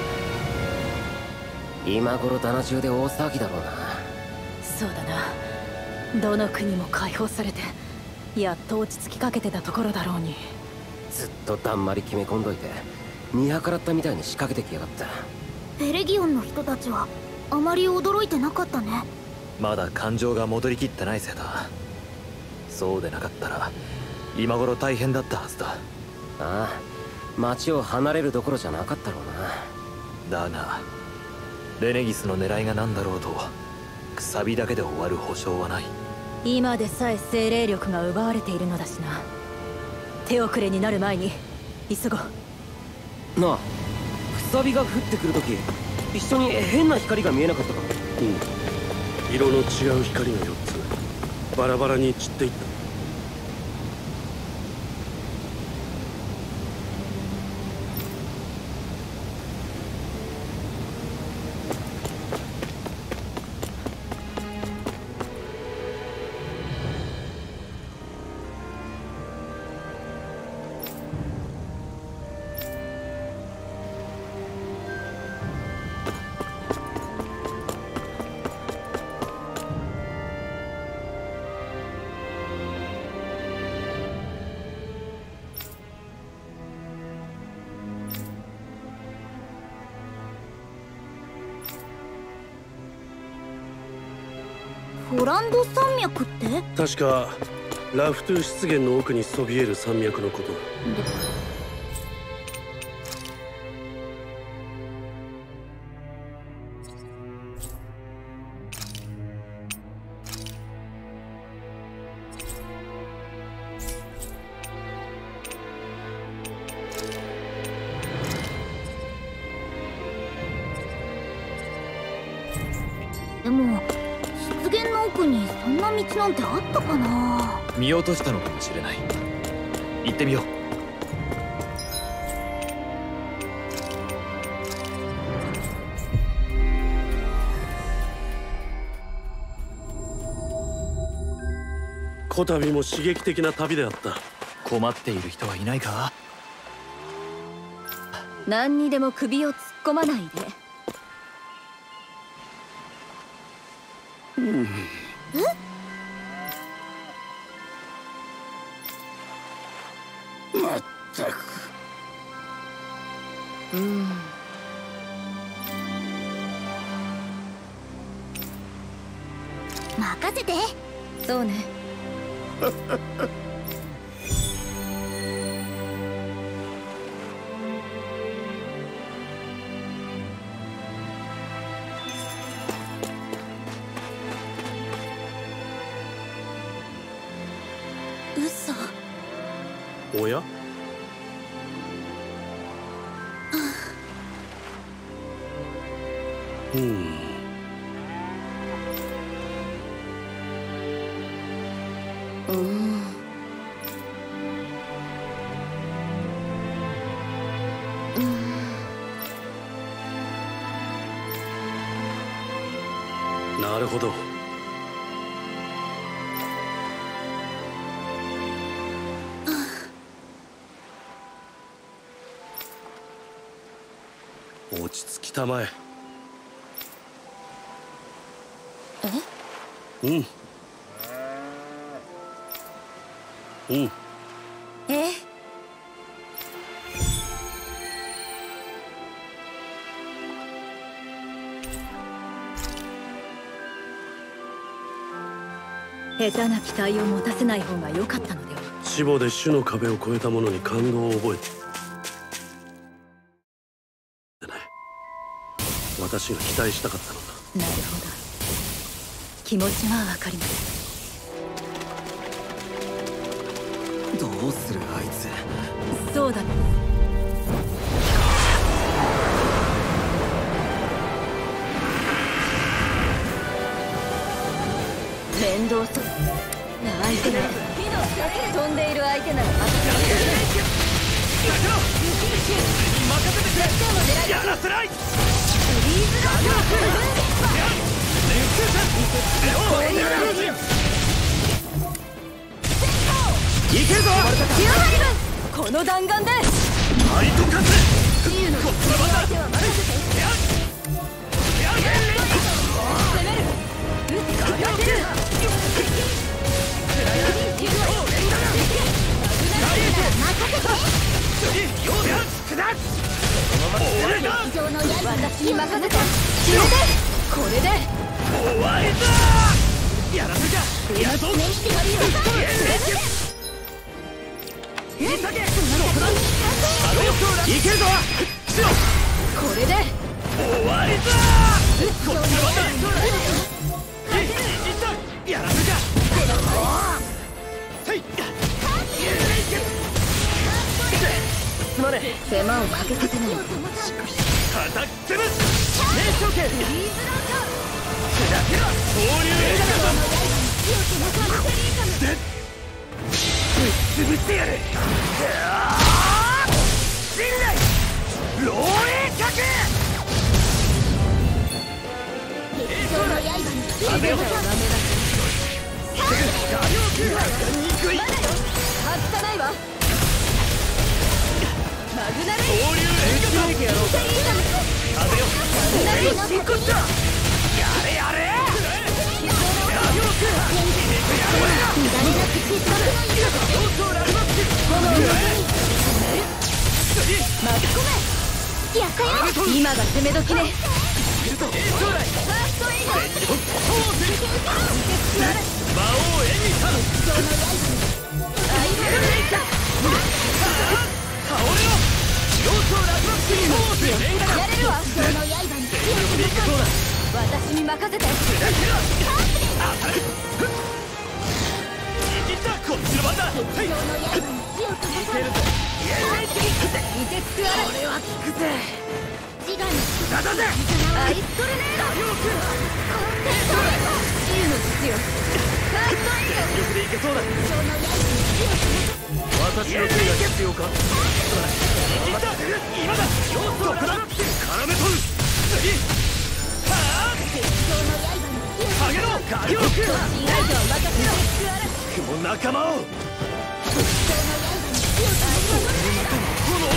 れが今頃ダナ中で大騒ぎだろうな。 そうだな。どの国も解放されてやっと落ち着きかけてたところだろうに。 ずっとだんまり決め込んどいて見計らったみたいに仕掛けてきやがった。 ペレギオンの人たちはあまり驚いてなかったね。 まだ感情が戻りきってないせいだ。そうでなかったら今頃大変だったはずだ。 ああ、町を離れるどころじゃなかったろうな。だがレネギスの狙いが何だろうとくさびだけで終わる保証はない。 今でさえ精霊力が奪われているのだしな。手遅れになる前に急ごう。 なあ、くさびが降ってくるとき一緒に変な光が見えなかったか？ うん、色の違う光がよっつバラバラに散っていった。 フォランド山脈って？ 確かラフトゥ湿原の奥にそびえる山脈のことだ。 でも湿原の奥にそんな道なんてあったかな。 見落としたのかもしれない。行ってみよう。 こたびも刺激的な旅であった。 困っている人はいないか？ 何にでも首を突っ込まないで。 うん、 え？ まったく。 うん。 任せて。 そうね。 嘘。 おや？うん。 うん。 なるほど。落ち着きたまえ。 え？ うんうん。 え？ 下手な期待を持たせない方が良かったのでは。 死母で種の壁を越えた者に感動を覚えてない。私が期待したかったのだ。 なるほど、気持ちはわかります。 どうするあいつ。 そうだ。 面倒そうな相手なら飛んでいる相手なら任せてやらせない。いけるぞ。 この弾丸でハイトカツ。 自由の相手は任せて攻める当てる私に任せて決めてこれで終わりだ。やらせじゃ。やっといけるぞ。 これで終わりだ。こっちはやらせじゃ。 すまね手間をかけさせない叩き潰す。名勝剣。砕けろ。放流エンガー。ぶっ潰してやる。陣内漏洩角。風をなめらせる。 外さないわマグナレイ放流エンガー。風をマグナレイ進行した。やれやれ。 今が攻め時ね。 魔王エミさん。倒れろ。要素ラブロックにもやれるわ私に任せてこっちの番だ。はい。 凍てつくあれは効くぜ。 だだぜ。 アイストルネード自由の父よファーストエン全力でいけそうだ。私の手が必要か。今だ。要素を絡め取る。次。はあ。ハゲろ。ガリオク。雲仲間を。炎が。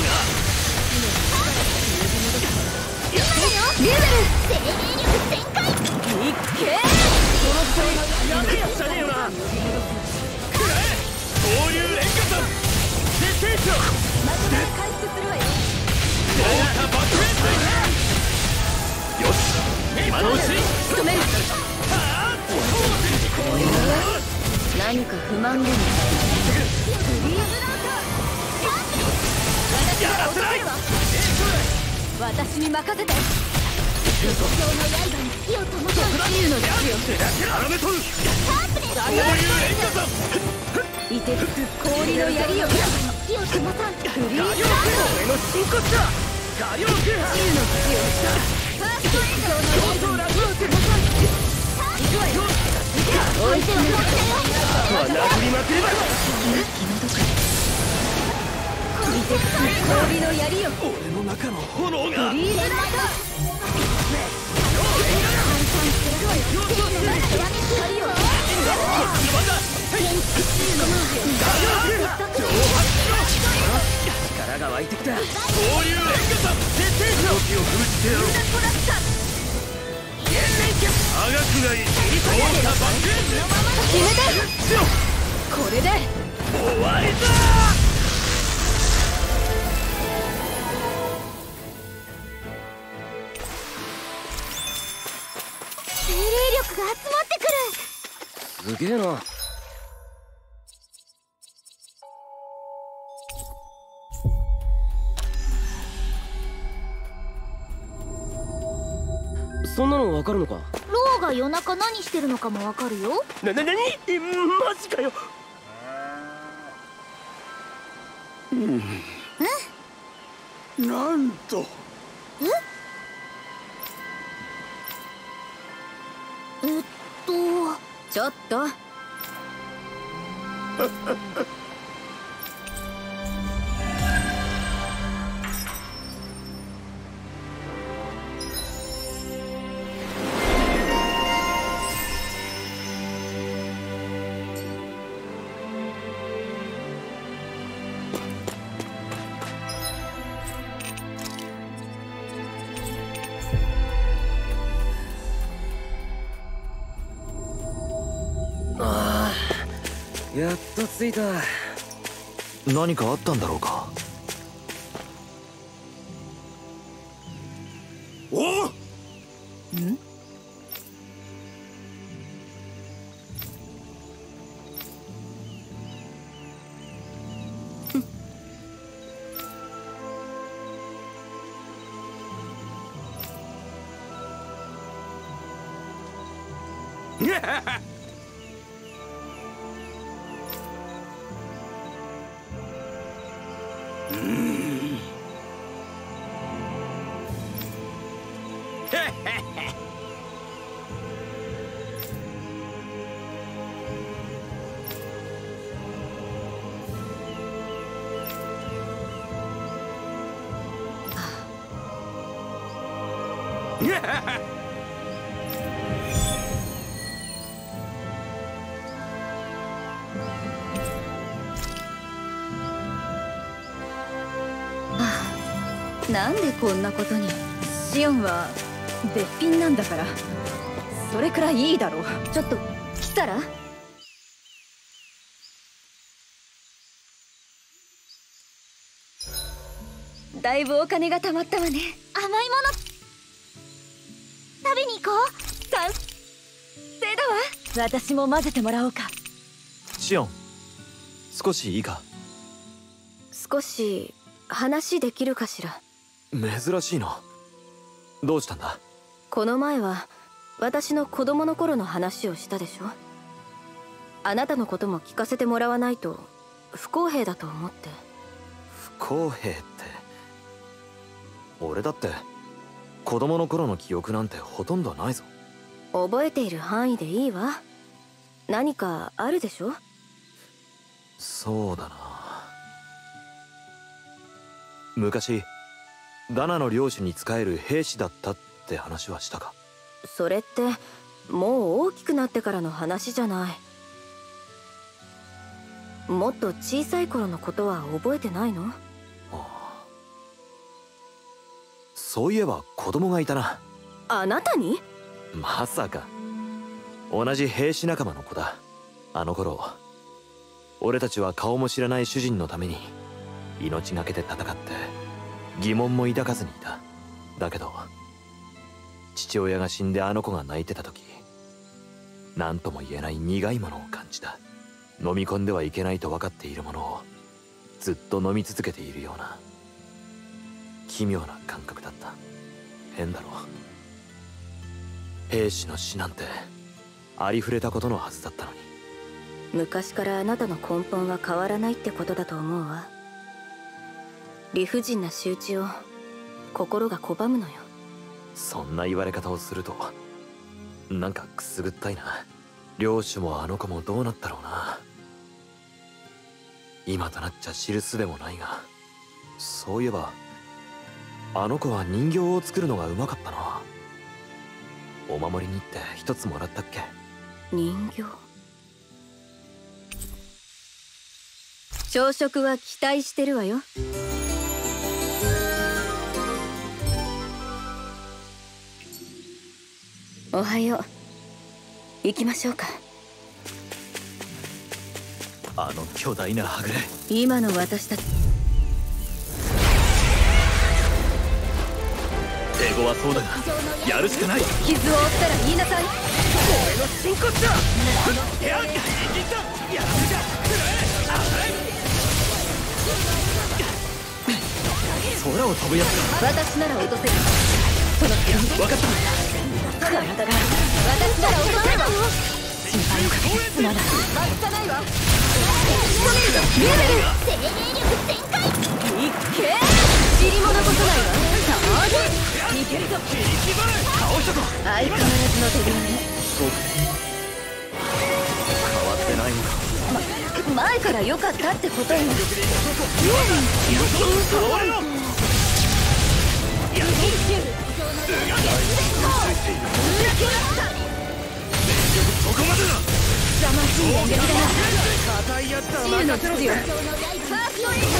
リューベル生命力全開。 いっけーやべえやつじゃねえよな。くらえ。放流連火さん。徹底しろ。 また回復するわよ。 豪華爆炎よし今のうちに止める何か不満でもやらせない。 私に任せて自由の父よ絡め取る。放流連火さん。 い凍てつ氷の槍よ。 火をつまさん。 フリースタート。 俺の真骨だ。火曜空波。 銃の口をファーストエンドの刃に火をつまさん。行くわよ。 置いてはこっちだよ。 殴りまくれば。 気の毒。凍てつ氷の槍よ。 俺の中の炎が。 フリースタート。 力が湧いてきた。交流連鎖絶対時を封じてやろう。科学がいい。豪華バック決めた。これで終わりだ。 精霊力が集まってくる。 すげえな。そんなのわかるのか。 ローが夜中何してるのかもわかるよ。 な、な、なにマジかよ。うん。なんと。 ええっとちょっとやっと着いた。 何かあったんだろうか。 おお。 んなんでこんなことに。 シオンはべっぴんなんだからそれくらいいいだろう。 ちょっとキサラ。だいぶお金が貯まったわね。 甘いもの食べに行こう。 賛成だわ。 私も混ぜてもらおうか。 シオン、少しいいか。 少し話できるかしら。 珍しいな。どうしたんだ。 この前は私の子供の頃の話をしたでしょ。あなたのことも聞かせてもらわないと不公平だと思って。 不公平って。俺だって子供の頃の記憶なんてほとんどないぞ。 覚えている範囲でいいわ。何かあるでしょ。 そうだな。昔ダナの領主に仕える兵士だったって話はしたか。 それってもう大きくなってからの話じゃない。もっと小さい頃のことは覚えてないの？ そういえば子供がいたな。 あなたに？ まさか。同じ兵士仲間の子だ。あの頃俺たちは顔も知らない主人のために命がけで戦って疑問も抱かずにいた。だけど父親が死んであの子が泣いてた時、何とも言えない苦いものを感じた。飲み込んではいけないと分かっているものをずっと飲み続けているような奇妙な感覚だった。変だろう。兵士の死なんてありふれたことのはずだったのに。 昔からあなたの根本は変わらないってことだと思うわ。理不尽な仕打ちを心が拒むのよ。 そんな言われ方をするとなんかくすぐったいな。領主もあの子もどうなったろうな。今となっちゃ知るすべもないが、そういえばあの子は人形を作るのがうまかったな。お守りにって一つもらったっけ？ 人形？朝食は期待してるわよ。おはよう。行きましょうか。 あの巨大なはぐれ、 今の私たち手強はそうだがやるしかない。 傷を負ったら言いなさい。 俺の真骨頂。手あっ、いきった。やらせじゃ。 空を飛ぶやつか。 私なら落とせる。その分かった。体が私なら落とせるわ。心配をかけてすまない。待たないわ。仕留めるぞ。見えてる。生命力全開。いっけー。尻も残さないわ。さあいけるぞ。 倒したぞ。 相変わらずの手際ね。 そう変わってないのか。 ま、前から良かったってことよ。 そこまでだ。 ざましい演劇だな。 硬いやつは自由の任せろ。 秩序。ファーストエイド。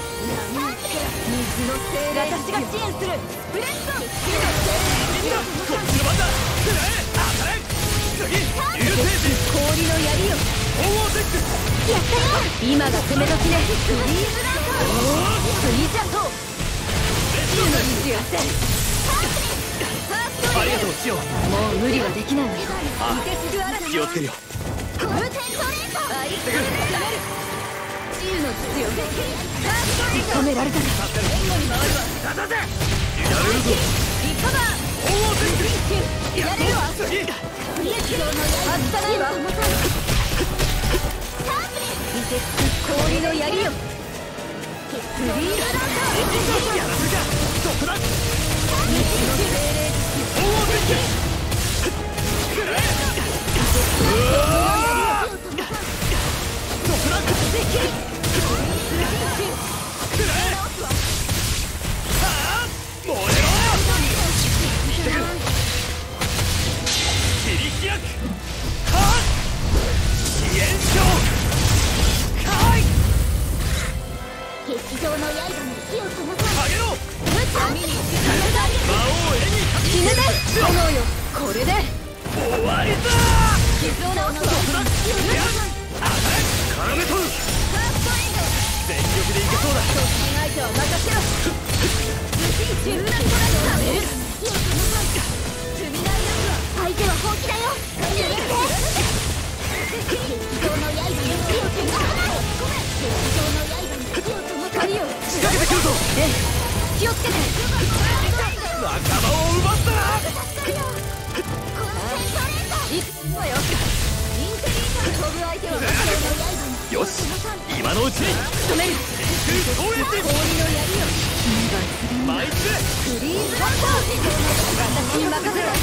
水の精霊。私が支援する。ブレッド。 こっちの番だ。くらえ。当たれ。次。流星人。 氷の槍よ。 鳳凰ゼック。 やったよ。今が攻め時ね。フリーズランド。スイジャト。自由の秩序。 ありがとうシオン。 もう無理はできないわよ。 ああ気をつけるよ。 コルテントレート。あいつが攻める。自由の秩序。止められたか。援護に回るわ。 立たせ。やれるぞ。 リカバー。 鳳凰ゼック。 やれるわ。 次。 外さないわ。見て氷の槍よ。フリーズランド。 やらせじゃ。そこだ。 水の精霊。 鳳凰ゼック。くらえ。そこだ。燃えろ。切り開く。はっ。支援将。かい。 劇場の刃に火を灯さあげろ。 神に魔王絵に死ぬね。炎よ。これで終わりだ。 傷を直すわ。 当たれ。絡めとる。全力でいけそうだ。 相手は任せろ。柔軟トラッカーです。 相手は本気だよ。逃げて。劇場の刃に火を灯さない。劇場の刃に火を灯さない。 光を仕掛けてくるぞ。 ええ、気をつけて。 仲間を奪ったな。 行くわよ。インテリーナ飛ぶ相手はよし今のうちに止める。 氷の槍よ。 マイツフリーズランド。私に任せろ。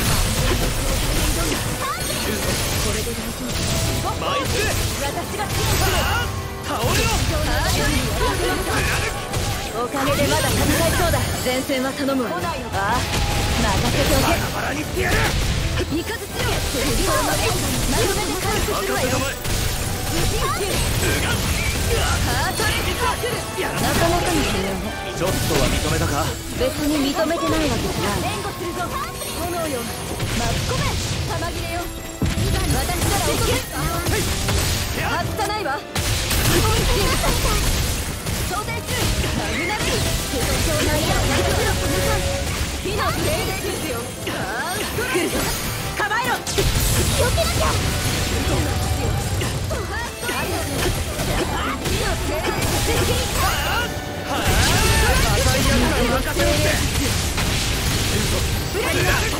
これで大丈夫。 マイツ私が支援する。 倒れろ。 おかげでまだ戦いそうだ。前線は頼むわ。ああ、任せておけ。 バラバラにしてやる。 イカズチよ。まとめて回復するわよ。ハートレッサークル。なかなかの攻めをね。 ちょっとは認めたか。 別に認めてないわけじゃない。援護するぞ。炎よ。巻き込め。玉切れよ。私なら落とせる。外さないわ。装填中。マグナル。手のないやつ。火の精霊ですよ。ああ、来るぞ。構えろ。気をつけなきゃ。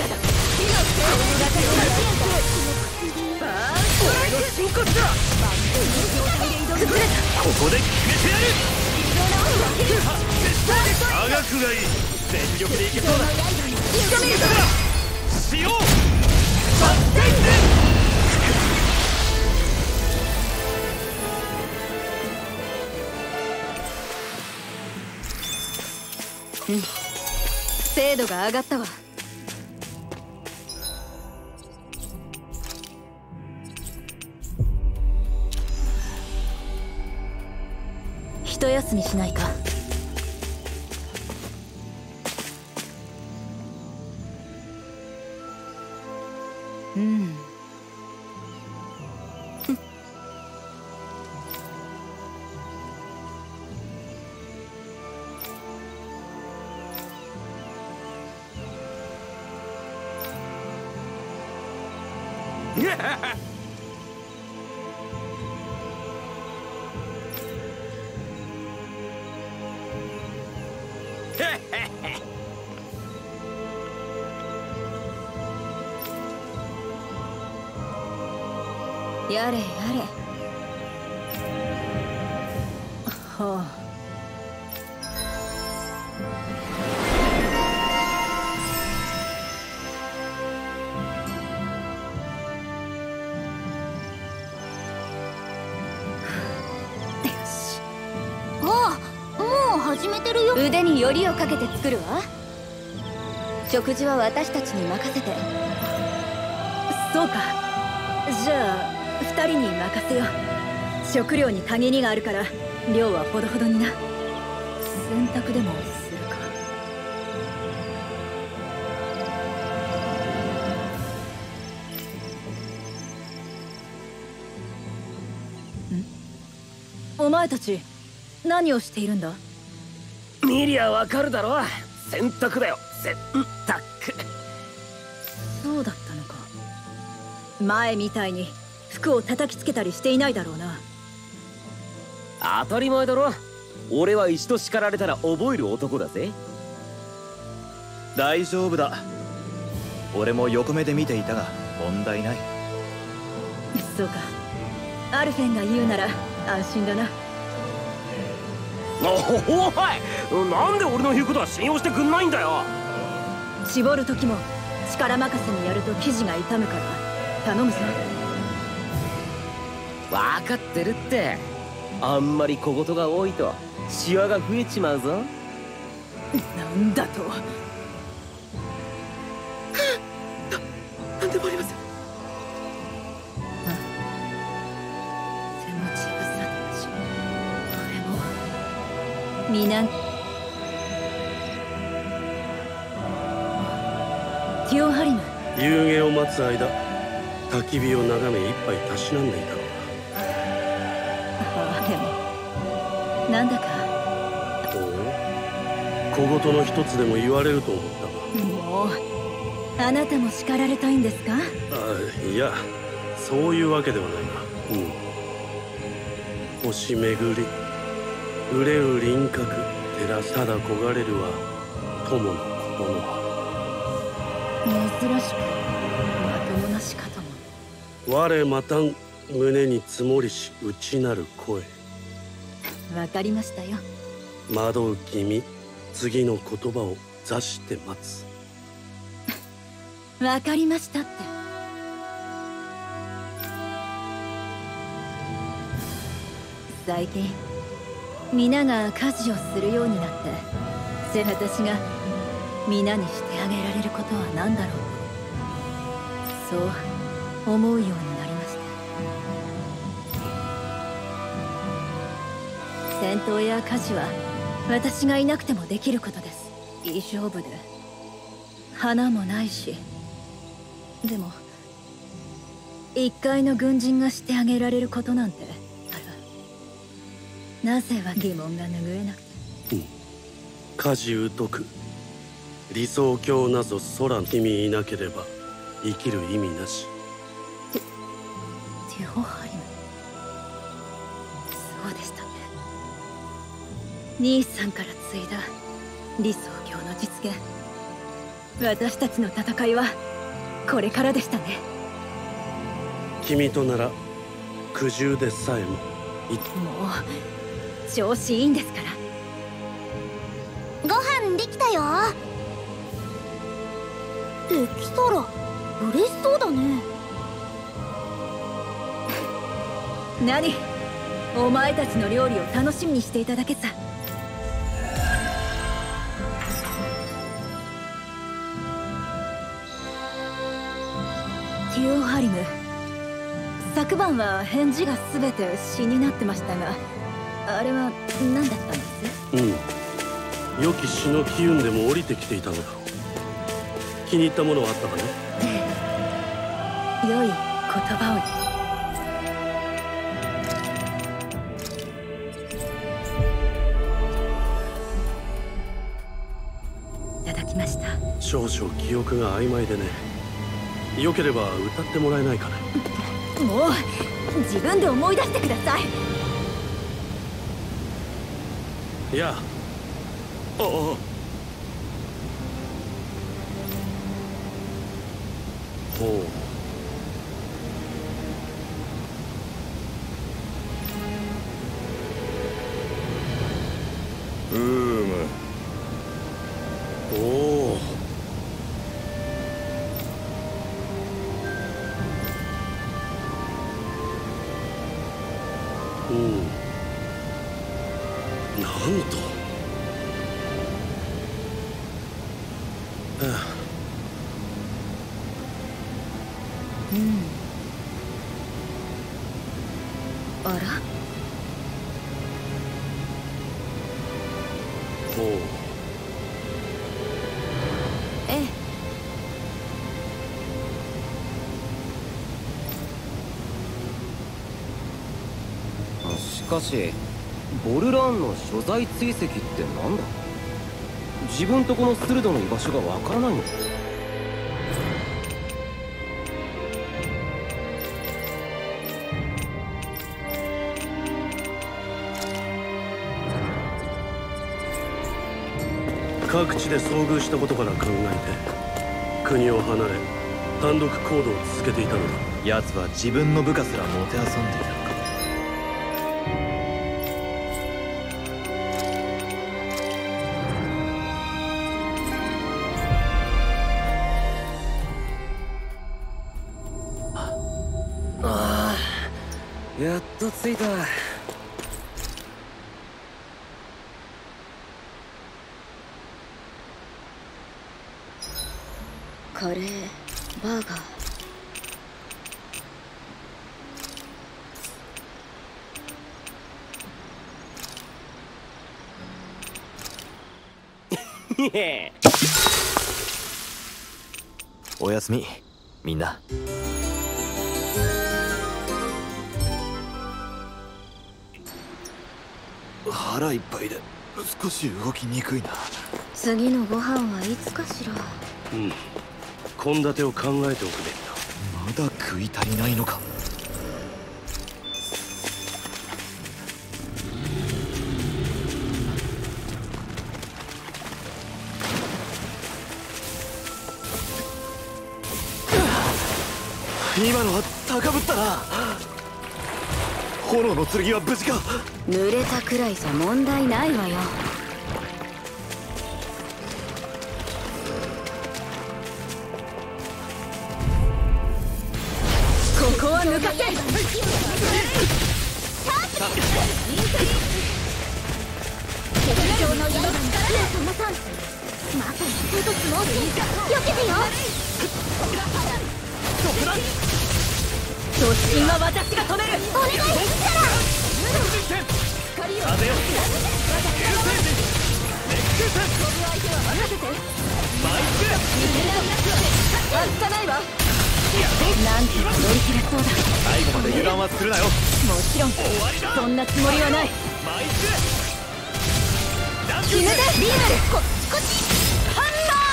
俺の真骨だ。 ここで決めてやる。科学がいい。全力でいけそうだ。しよう。サスペンデ。うん、精度が上がったわ。 一休みしないか。うんやれやれ。 はあ。 始めてるよ。 腕によりをかけて作るわ。食事は私たちに任せて。 そうか。じゃあ二人に任せよう。食料に限りがあるから量はほどほどにな。洗濯でもするか。ん？お前たち何をしているんだ？ 見りゃわかるだろ。洗濯だよ、洗濯。 そうだったのか。前みたいに服を叩きつけたりしていないだろうな。 当たり前だろ。俺は一度叱られたら覚える男だぜ。 大丈夫だ。俺も横目で見ていたが問題ない。 そうか。アルフェンが言うなら安心だな。 おい、なんで俺の言うことは信用してくんないんだよ。 絞る時も力任せにやると生地が傷むから頼むぞ。 分かってるって。あんまり小言が多いとシワが増えちまうぞ。 なんだと。なんでもありません。背のちぶさたち、これも皆ティオハリム。 夕げを待つ間、焚き火を眺め一杯たしなんでいたろうな。 ああ、でもなんだか。 おお、小言の一つでも言われると思ったが。 もうあなたも叱られたいんですか？ あ、いや、そういうわけではないが。うん。星巡り、憂う輪郭、照らしただ焦がれるは友の子供は。 珍しくまともなしかとも。 我またん胸に積もりし内なる声。 わかりましたよ。 惑う君、次の言葉を座して待つ。 わかりましたって。最近皆が家事をするようになって、私が皆にしてあげられることは何だろうと、そう思うようになりました。戦闘や家事は私がいなくてもできることです。大丈夫で。花もないし。でも一介の軍人がしてあげられることなんて、あら、なぜは疑問が拭えなくて。 うん、家事疎く理想郷なぞ空。君いなければ生きる意味なし。 ティオハリム。そうでしたね。兄さんから継いだ理想郷の実現。私たちの戦いはこれからでしたね。 君となら苦渋でさえもう調子いいんですから。 ご飯できたよ。できたら嬉しそうだね。 何、お前たちの料理を楽しみにしていただけさ。テュオハリム、昨晩は返事が全て詩になってましたが、あれは何だったんです？ うん、良き詩の機運でも降りてきていたのだろう。気に入ったものはあったかね？ 良い言葉を。いただきました。 少々記憶が曖昧でね。よければ歌ってもらえないかね。 もう自分で思い出してください。 いや、ああ、ほう。 うーむ。 おお。うん。なんと。はあ。 うん。あら？ ほう。 ええ。 しかしボルラーンの所在追跡ってなんだ？自分とこのスルドの居場所がわからないのか？ 各地で遭遇したことから考えて国を離れ単独行動を続けていたのだ。 奴は自分の部下すらもてあそんでいたのか。 ああ、やっと着いた。 カレー、バーガー。 おやすみ、みんな。腹いっぱいで少し動きにくいな。 次のご飯はいつかしら。 うん、献立を考えておくべきだ。 まだ食い足りないのか。今のは高ぶったな。炎の剣は無事か？ 濡れたくらいじゃ問題ないわよ。ここは抜かせ。 敵将の刃がそのさん、まさにフードスモーク。避けてよ。 突進は私が止める。 お願いしたら風よ優勢陣熱空戦任せてマイクあつかないわ。なんとか乗り切れそうだ。 最後まで油断はするなよ。 もちろんそんなつもりはない。 マイク死ぬでリール。こっちこっちハンマー。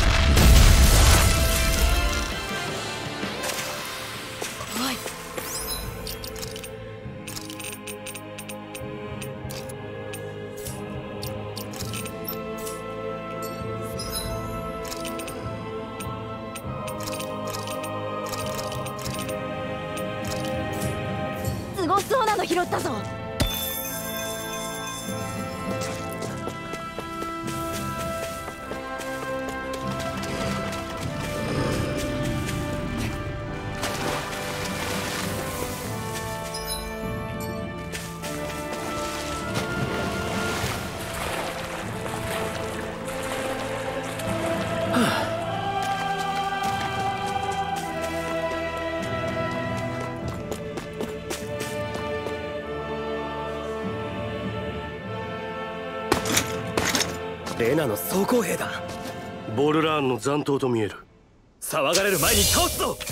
おい、すごそうなの拾ったぞ。 レナの装甲兵だ。 ボルラーンの残党と見える。 騒がれる前に倒すぞ。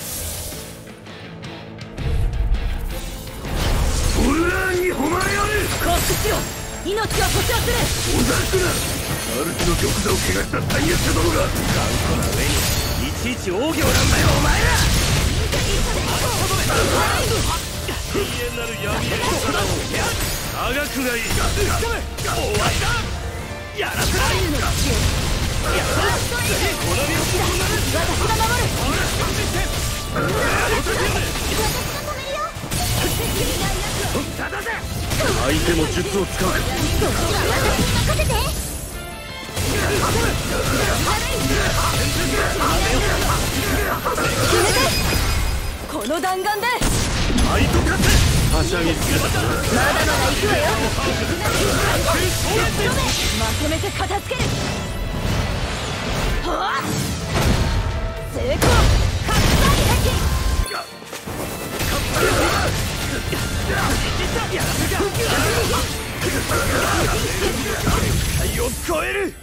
ボルラーンに誉れあれ。 降伏しろ。命を保証する。 おざくな。主の玉座を汚した大役者殿が頑固な上にいちいち大行なんだよお前ら。 永遠なる闇の力をあがくがいい。終わりだ。やらせない。やらせない。この身をこんなに私が守る。 相手も術を使うか。 任せて。 この弾丸でファイト勝て。はしゃぎすぎだ。 まだまだ行くわよ。まとめて片付ける。はあ、成功。拡大撃。 体を超える。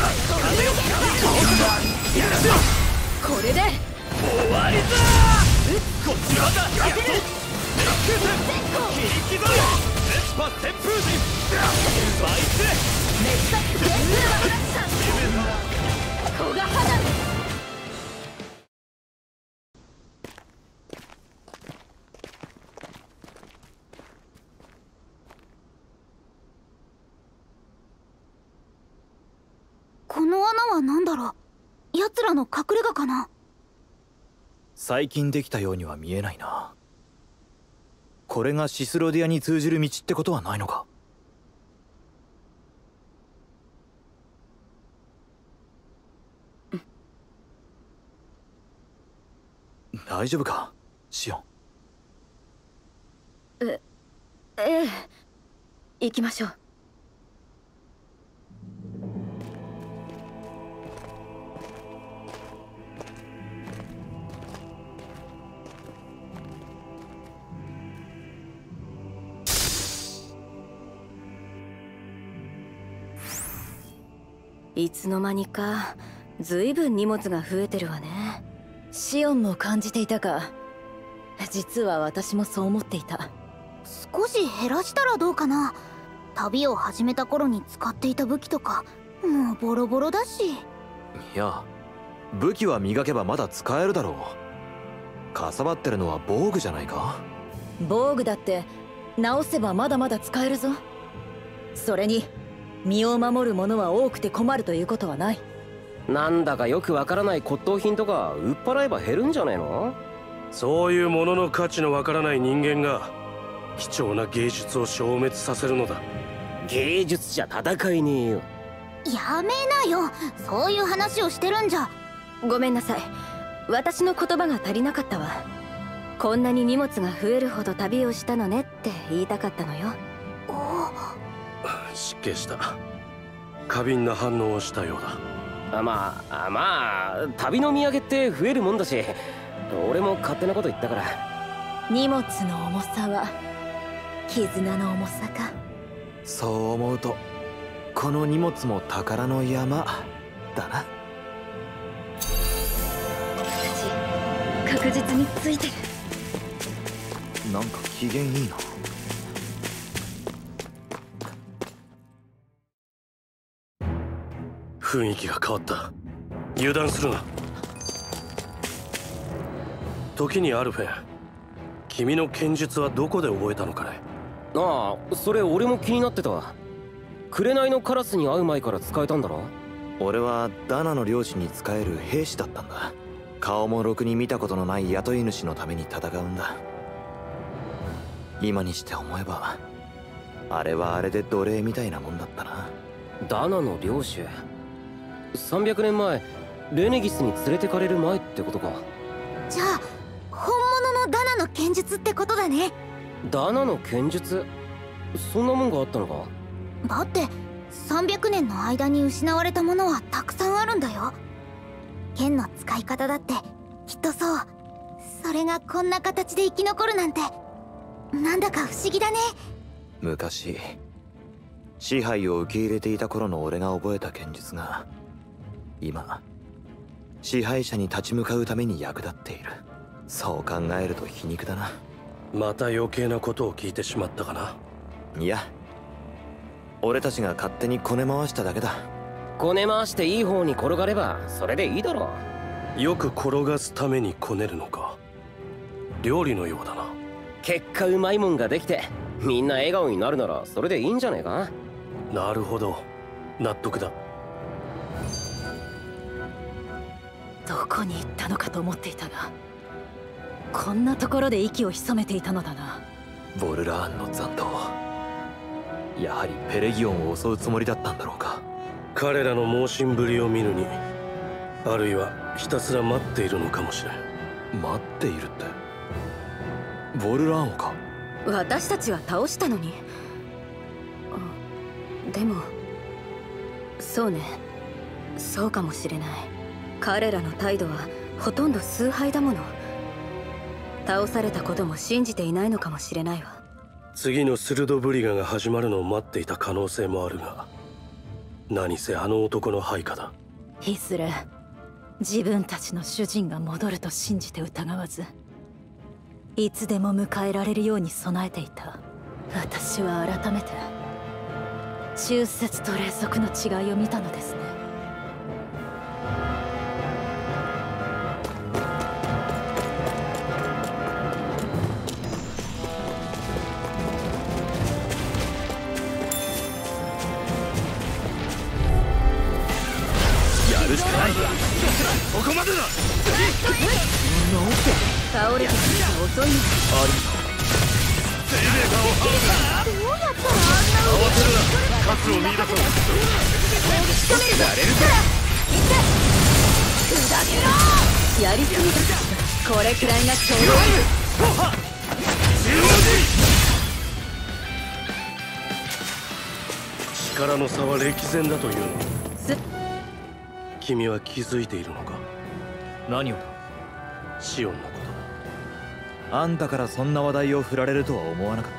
これで終わりだ。こっちはだ。やっと切り刻む。熱波旋風陣バイス熱殺旋風小賀花。 この穴は何だろう。奴らの隠れ家かな。 最近できたようには見えないな。これがシスロディアに通じる道ってことはないのか。大丈夫かシオン。 えええ、行きましょう。いつの間にかずいぶん荷物が増えてるわね。 シオンも感じていたか。実は私もそう思っていた。 少し減らしたらどうかな。旅を始めた頃に使っていた武器とかもうボロボロだし。 いや武器は磨けばまだ使えるだろう。かさばってるのは防具じゃないか。 防具だって直せばまだまだ使えるぞ。それに身を守る者は多くて困るということはない。 なんだかよくわからない骨董品とか売っ払えば減るんじゃねえの。 そういうものの価値のわからない人間が貴重な芸術を消滅させるのだ。 芸術じゃ戦いねえよ。 やめなよ。そういう話をしてるんじゃ。 ごめんなさい。私の言葉が足りなかったわ。こんなに荷物が増えるほど旅をしたのねって言いたかったのよ。 失敬した。過敏な反応をしたようだ。 あまあまあ旅の土産って増えるもんだし、俺も勝手なこと言ったから。 荷物の重さは絆の重さか。 そう思うとこの荷物も宝の山だな。 私確実についてる。 なんか機嫌いいな。 雰囲気が変わった。油断するな。時にアルフェン、君の剣術はどこで覚えたのかね。 ああ、それ俺も気になってた。紅のカラスに会う前から使えたんだろ。 俺はダナの領主に仕える兵士だったんだ。顔もろくに見たことのない雇い主のために戦うんだ。今にして思えばあれはあれで奴隷みたいなもんだったな。 ダナの領主、さんびゃくねんまえレネギスに連れてかれる前ってことか。 じゃあ本物のダナの剣術ってことだね。 ダナの剣術、そんなもんがあったのか。 だってさんびゃくねんの間に失われたものはたくさんあるんだよ。剣の使い方だってきっとそう。それがこんな形で生き残るなんてなんだか不思議だね。 昔支配を受け入れていた頃の俺が覚えた剣術が今支配者に立ち向かうために役立っている。そう考えると皮肉だな。 また余計なことを聞いてしまったかな。 いや、俺たちが勝手にこね回しただけだ。 こね回していい方に転がればそれでいいだろう。よく転がすためにこねるのか。料理のようだな。 結果うまいもんができてみんな笑顔になるならそれでいいんじゃねえか。 なるほど、納得だ。 どこに行ったのかと思っていたが、こんなところで息を潜めていたのだな。 ボルラーンの残党、やはりペレギオンを襲うつもりだったんだろうか。 彼らの猛進ぶりを見るに、あるいはひたすら待っているのかもしれん。 待っているってボルラーンをか。 私たちが倒したのに。でもそうね、そうかもしれない。彼らの態度はほとんど崇拝だもの。倒されたことも信じていないのかもしれないわ。 次のスルドブリガが始まるのを待っていた可能性もあるが、何せあの男の配下だ。 いずれ自分たちの主人が戻ると信じて疑わず、いつでも迎えられるように備えていた私は改めて忠節と霊俗の違いを見たのですね。 やるしかない。ここまでだ。 倒れてくると遅いの。 ありセーベーカーを放つ。 どうやったらあんな慌てるな。勝を見出そう。やれるか。 やりすぎだ。これくらいがちょうどいい。力の差は歴然だというの。君は気づいているのか。 何をだ。 シオンのことだ。あんたからそんな話題を振られるとは思わなかった。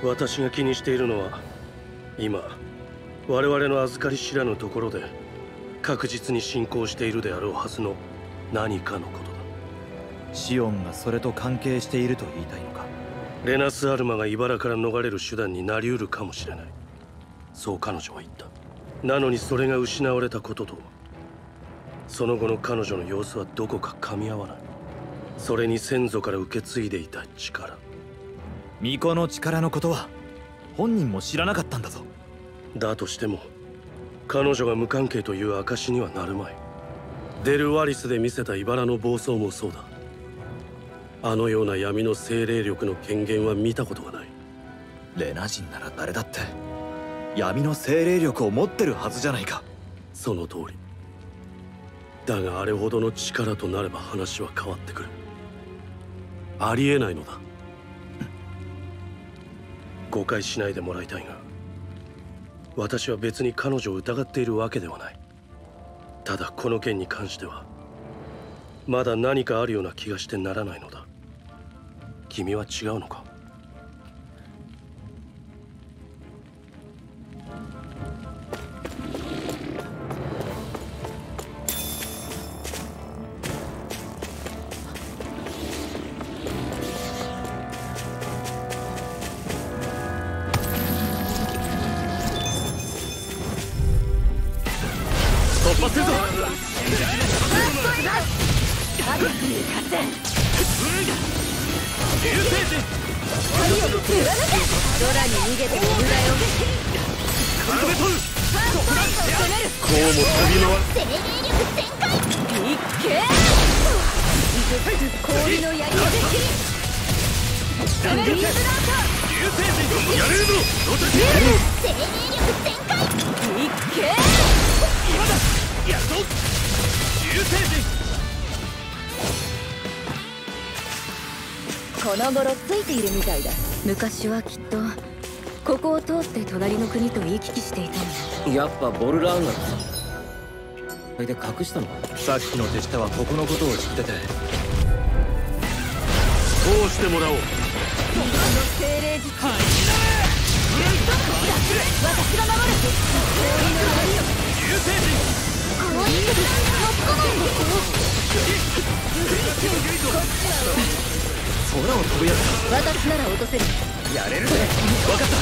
私が気にしているのは、今我々の預かり知らぬところで確実に進行しているであろうはずの何かのことだ。 シオンがそれと関係していると言いたいのか。 レナス・アルマが茨から逃れる手段になりうるかもしれない。そう彼女は言った。なのにそれが失われたこととその後の彼女の様子はどこか噛み合わない。それに先祖から受け継いでいた力、 巫女の力のことは本人も知らなかったんだぞ。 だとしても彼女が無関係という証にはなるまい。デルワリスで見せた茨の暴走もそうだ。あのような闇の精霊力の権限は見たことがない。 レナ人なら誰だって闇の精霊力を持ってるはずじゃないか。 その通りだが、あれほどの力となれば話は変わってくる。ありえないのだ。誤解しないでもらいたいが、私は別に彼女を疑っているわけではない。ただこの件に関してはまだ何かあるような気がしてならないのだ。君は違うのか。 突破するぞ。流星人。 空に逃げているだよ。 絡め取る。こうも飛び回る。 精霊力全開。 いっけ氷の槍をできる。 流星人やれるぞ。 精霊力全開。 いっけ今だ。やるぞ。流星人。 この頃ついているみたいだ。昔はきっとここを通って隣の国と行き来していたんだ。 やっぱボルラーンがそれで隠したのか。 さっきの手下はここのことを知ってて。 こうしてもらおう。 日本の精霊術。はい。私空を飛ぶやつ私なら落とせる。 やれるぜ。分かった。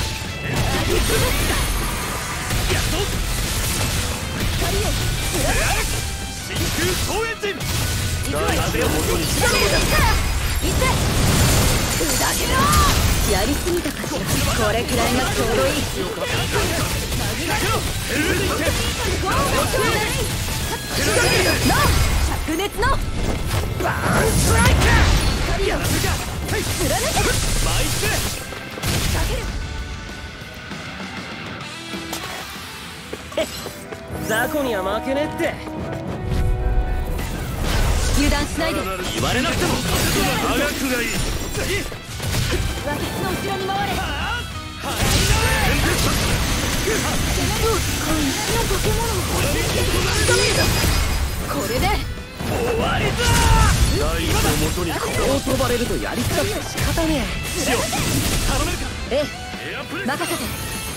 やっと光を真空総エンジン。風を元にし行って砕けろ。やりすぎたかしら。これくらいがちょうどいい。灼熱のバーンストライク。 やらせか。はい、 貫け。 巻いて雑魚には負けねえって。 油断しないで。 言われなくても科学がいい。 私の後ろに回れ。これで終わりだ。 大地を元にこう飛ばれるとやりたくて仕方ねえ。 頼めるか。 えエアプレえ、任せて。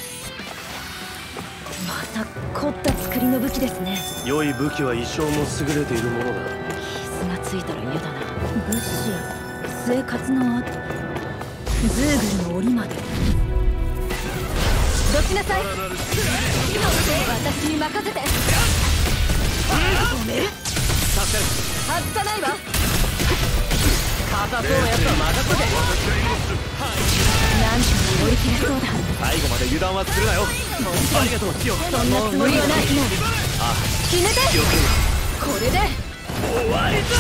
また凝った作りの武器ですね。 良い武器は一生も優れているものだ。 傷がついたら嫌だな。物資や生活の跡、ズーグルの檻まで。どきなさい。私に任せて。止める。外さないわ。 硬そうなやつは任せて。 なんとか乗り切れそうだ。 最後まで油断はするなよ。ありがとう、シオン。 そんなつもりはない。 あ決めて。これで終わりだ。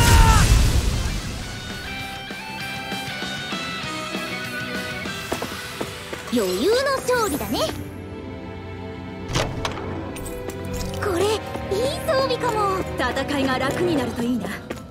余裕の勝利だね。これいい装備かも。 戦いが楽になるといいな。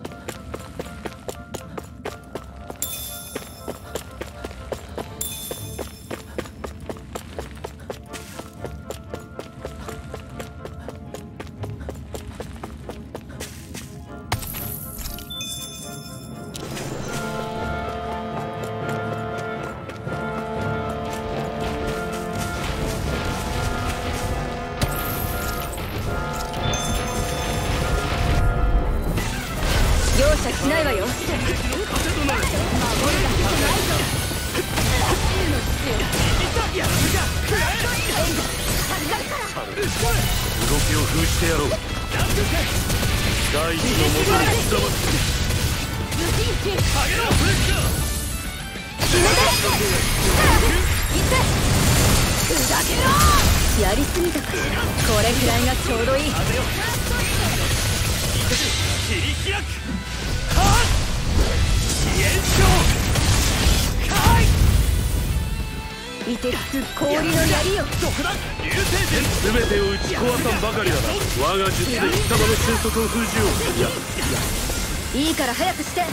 容赦しないわよ。 動きを封じてやろう。大地の元にくざまつ。 やりすぎたかしら。これくらいがちょうどいい。 切り開く。はっ炎症かい。 いてつ氷の槍よ。 どこだ。流星全てを打ち壊さんばかりだな。我が術で貴様の俊足を封じよう。いやいいから早くして。 なん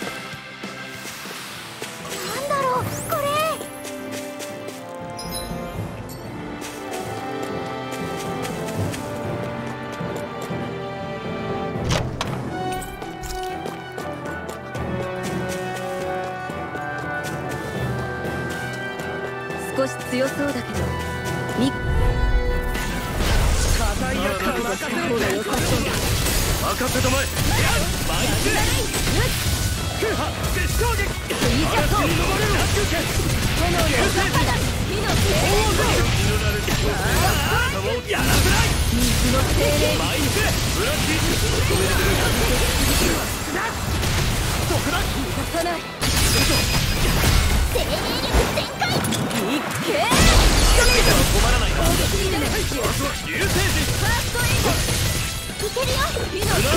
だろうこれ。 少し強そうだけどみ硬いやつは任せる。 方が良さそうだ。 任せたまえ。 巻いて空破絶衝撃。 いいじゃそう。 登れる。 炎の翼だ。火の精霊。 やらせない。 水の精霊。 巻いてブラッキー。どこだ。 逃がさない。 生命力全開。 いっけー。 困らないか。流星人。 ファーストエイド。 いけるよ。 火の精霊。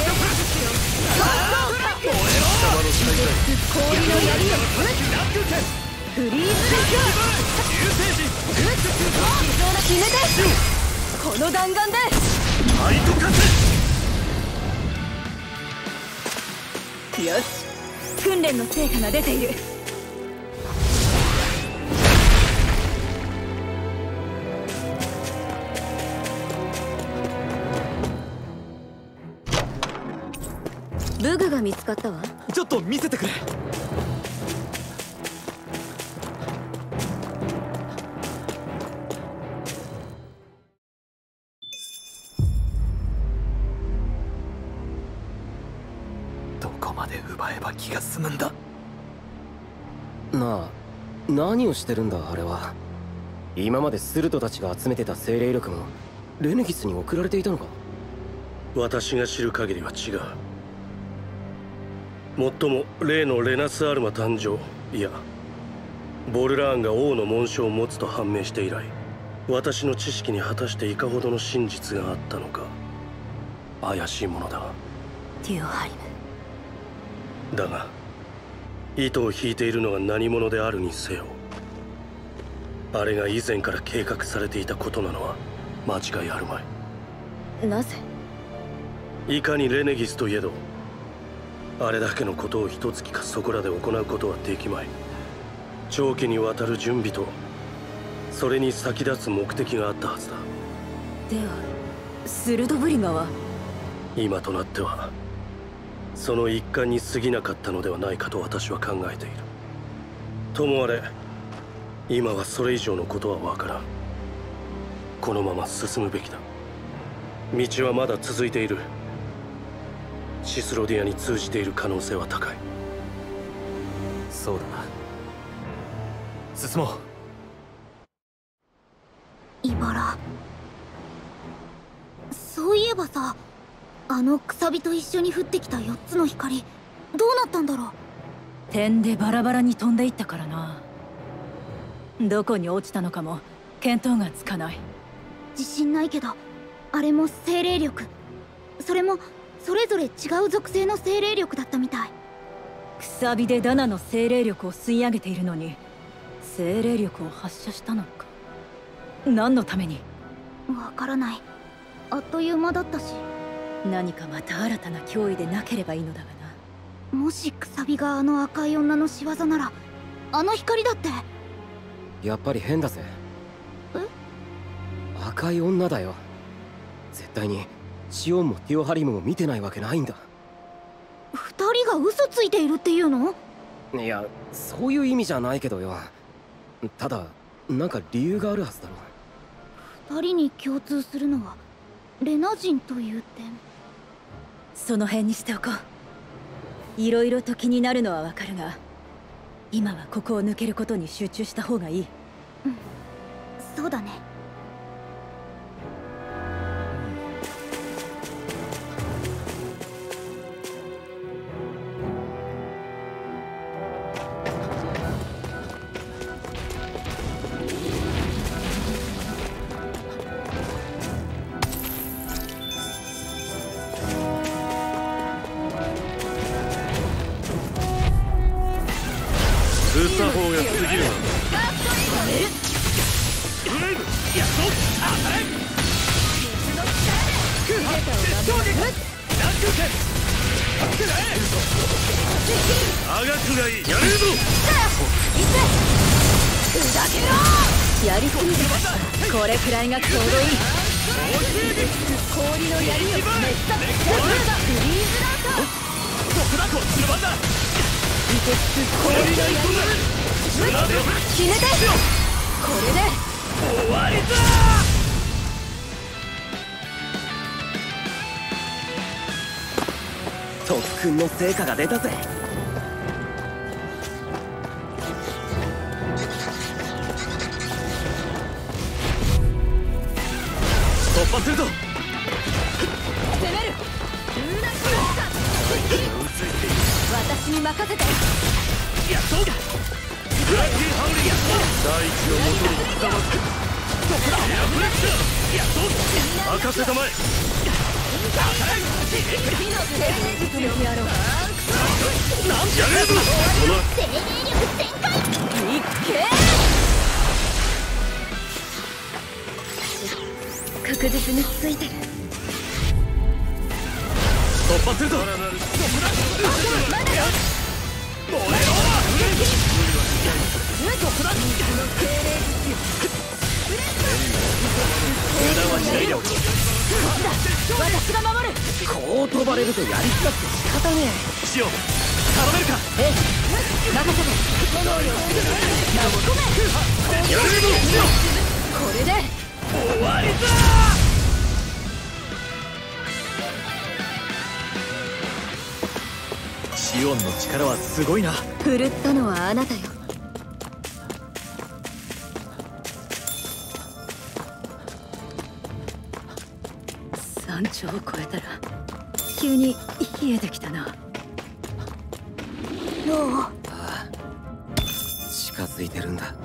燃えろ。 氷の槍よ。フリーズレス。 流星人。 決めて。この弾丸でハイトカツ。 よし。訓練の成果が出ている。武具が見つかったわ。 ちょっと見せてくれ。 まで奪えば気が済むんだ。 なあ、何をしてるんだあれは。今までスルトたちが集めてた精霊力もレネギスに送られていたのか。 私が知る限りは違う。もっとも例のレナスアルマ誕生、いやボルラーンが王の紋章を持つと判明して以来、私の知識に果たしていかほどの真実があったのか怪しいものだ。 ティオハリムだが糸を引いているのが何者であるにせよ、あれが以前から計画されていたことなのは間違いあるまい。 なぜ？ いかにレネギスといえど、あれだけのことを一月かそこらで行うことはできまい。長期にわたる準備とそれに先立つ目的があったはずだ。 ではスルドブリガは今となってはその一環に過ぎなかったのではないかと私は考えている。ともあれ今はそれ以上のことはわからん。このまま進むべきだ。道はまだ続いている。シスロディアに通じている可能性は高い。 そうだな、進もう。 イバラ、そういえばさ、あのくさびと一緒に降ってきたよっつの光どうなったんだろう。 点でバラバラに飛んでいったからな。どこに落ちたのかも見当がつかない。 自信ないけどあれも精霊力、それもそれぞれ違う属性の精霊力だったみたい。 くさびでダナの精霊力を吸い上げているのに精霊力を発射したのか。何のために？ わからない。あっという間だったし。 何かまた新たな脅威でなければいいのだがな。 もしくさびがあの赤い女の仕業なら、あの光だってやっぱり変だぜ。 え？ 赤い女だよ。絶対にシオンもティオハリムも見てないわけないんだ。 二人が嘘ついているっていうの？ いや、そういう意味じゃないけどよ。ただなんか理由があるはずだろ。 二人に共通するのはレナ人という点。 その辺にしておこう。いろいろと気になるのはわかるが、今はここを抜けることに集中した方がいい。 うん、そうだね。 ウサ法が過ぎるな。あがくがいい。やれるぞ。 やりすぎた。これくらいがちょうどいい。氷の槍を滅殺。フリーズラート。 どこだこっちの番だ。 凍結氷の槍を決めて。これで終わりだ。 特訓の成果が出たぜ。 突破するぞ。 攻める。ルーナシュータ。私に任せて。 やっとブラッキーハウリーやっと大地の元に刻ませ。 どこだ。エアブレックだ。やっと任せたまえ。 進めてやろう。 なんじゃねえぞ。 精霊力全開。 いっけ。 確実についてる。 突破するぞ。燃えろ。どこだ。油断はしないでおこう。 私が守る。 こう飛ばれるとやりづらくて仕方ねえ。 シオン頼めるか。 ええ、任せて。炎よ。投げ込め。 やれるぞ。 これで終わりだ。 シオンの力はすごいな。 振るったのはあなたよ。山頂を越えたら急に冷えてきたな。 ロー、 ああ、近づいてるんだ。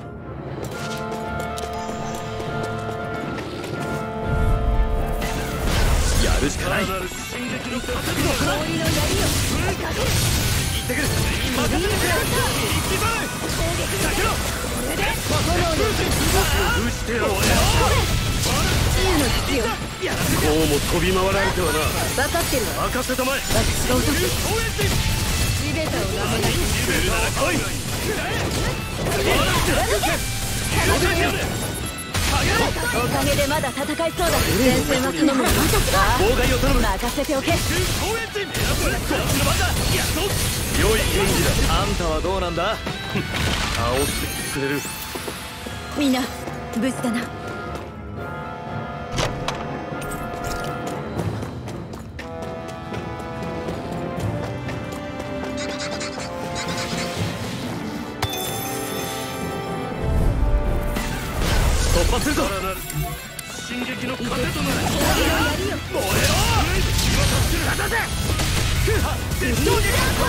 やるしかない。 さらなる進撃の風氷の槍を仕掛ける。 行ってくる。任せてくれ。一番攻撃避けろ。 これで炎の潰してやろう。 自由の必要。 こうも飛び回られてはな。 分かってるわ。 任せたまえ。 私が落とす。地べたを舐めない。 出るなら来い。 おかげでまだ戦いそうだ。前線は頼む。私が妨害を頼む。 任せておけ。 良い演技だ。あんたはどうなんだ。 煽ってくれる。 みんな無事だな。 突破するぞ。 さらなる進撃の風となる。 槍よ。 燃えろ。 攻撃を引き受けると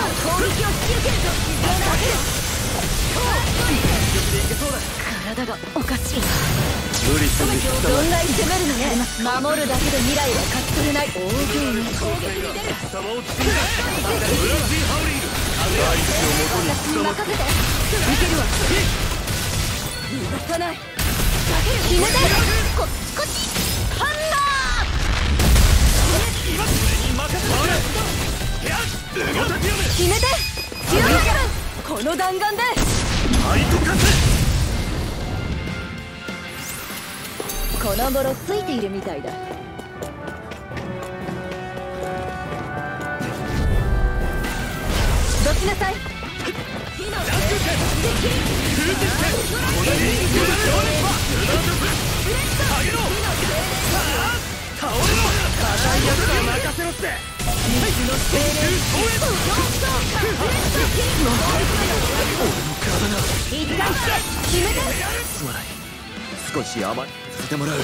体がおかしいな。 無理せず引きどんなに攻めるのね。守るだけで未来は勝ち取れない。大勢の攻撃に出る。 貴様を包んだブラッディハウリング。大地を元に私に捕ま任せて。いけるわ。逃がさない。決めて。こっちこっち。ハンマー。 今それに任せてくれ。 決めて。じゅうろくぶん。この弾丸で。 ハイトカツ。 この頃ついているみたいだ。 どきなさい。 任せろって。 一回引け。決めて。 すまない。少し甘えさせてもらう。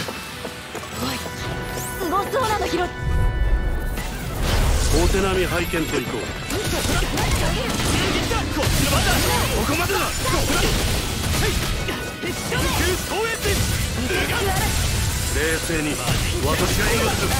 すごそうなの拾っ。 お手並み拝見といこう。 こっちの番だ。ここまでだ。 冷静に私が援護する。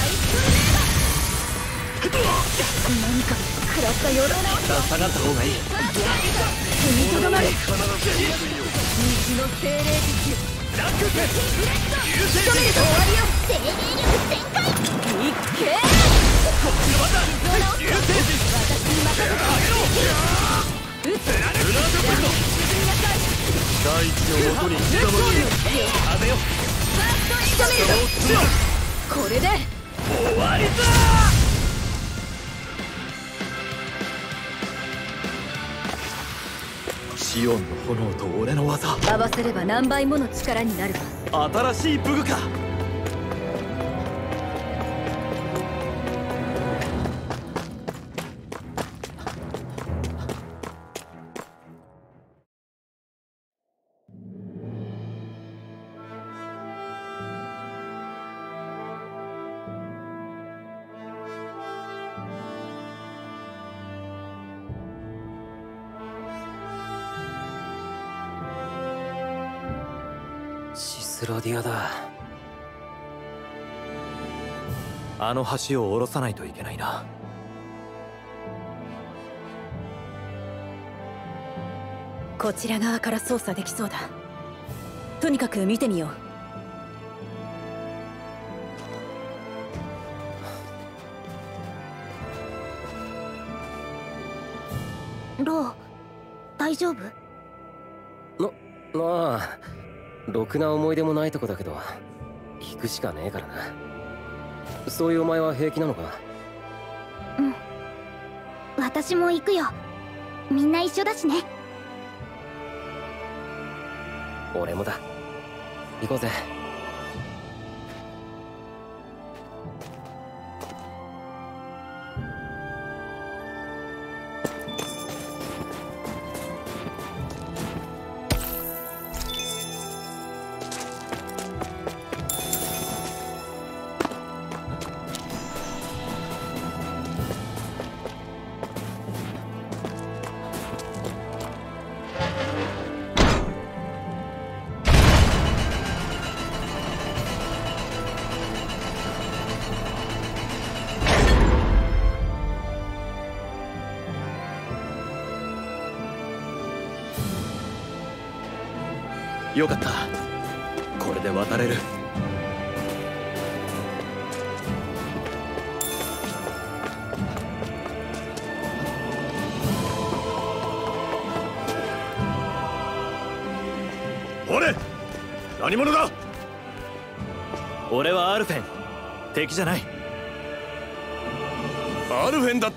何か食らったようだな。 下がった方がいい。 踏みとどまれ。 必ず虹の精霊術よ。 ラック仕留めると終わりよ。精霊力全開。いっけー。 こっちの番だ。流星人。 私に任せて。撃つ。 大地を元に捕まる。 風よ。 仕留めると。これで終わりだ。シオンの炎と俺の技。 合わせれば何倍もの力になるわ。 新しい武具か。 シスロディアだ。 あの橋を下ろさないといけないな。 こちら側から操作できそうだ。とにかく見てみよロー、大丈夫？ な、まあろくな思い出もないとこだけど行くしかねえからな。そういうお前は平気なのか？ うん、私も行くよ。みんな一緒だしね。 俺もだ。行こうぜ。 よかった。これで渡れる。 俺何者だ？ 俺はアルフェン。敵じゃない。 アルフェンだって？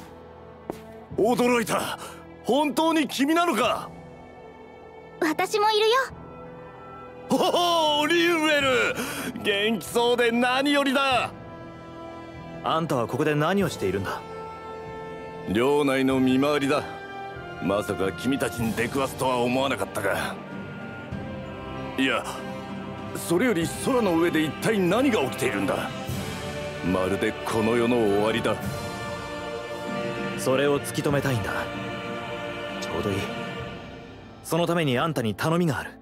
驚いた。本当に君なのか？ 私もいるよ。 おお、リュウエル、元気そうで何よりだ。 あんたはここで何をしているんだ？ 領内の見回りだ。まさか君たちに出くわすとは思わなかったが。いや、それより空の上で一体何が起きているんだ？まるでこの世の終わりだ。 それを突き止めたいんだ。ちょうどいい。そのためにあんたに頼みがある。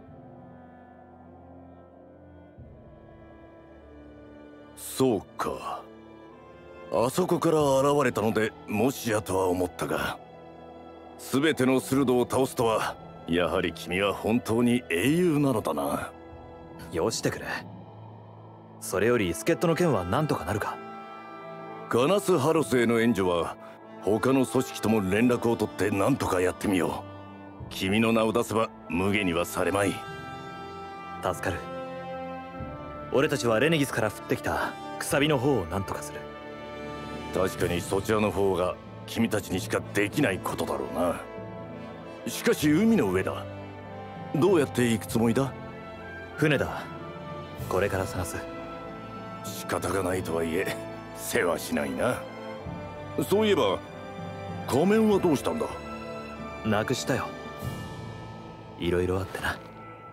そうか。あそこから現れたのでもしやとは思ったが、全てのスルドを倒すとはやはり君は本当に英雄なのだな。 よしてくれ。それより助っ人の件は何とかなるか？ ガナス・ハロスへの援助は他の組織とも連絡を取って何とかやってみよう。君の名を出せば無下にはされまい。 助かる。俺たちはレネギスから降ってきたくさびの方を何とかする。 確かにそちらの方が君たちにしかできないことだろうな。しかし海の上だ。どうやって行くつもりだ？ 船だ。これから探す。 仕方がないとはいえ世話しないな。そういえば仮面はどうしたんだ？ なくしたよ。いろいろあってな。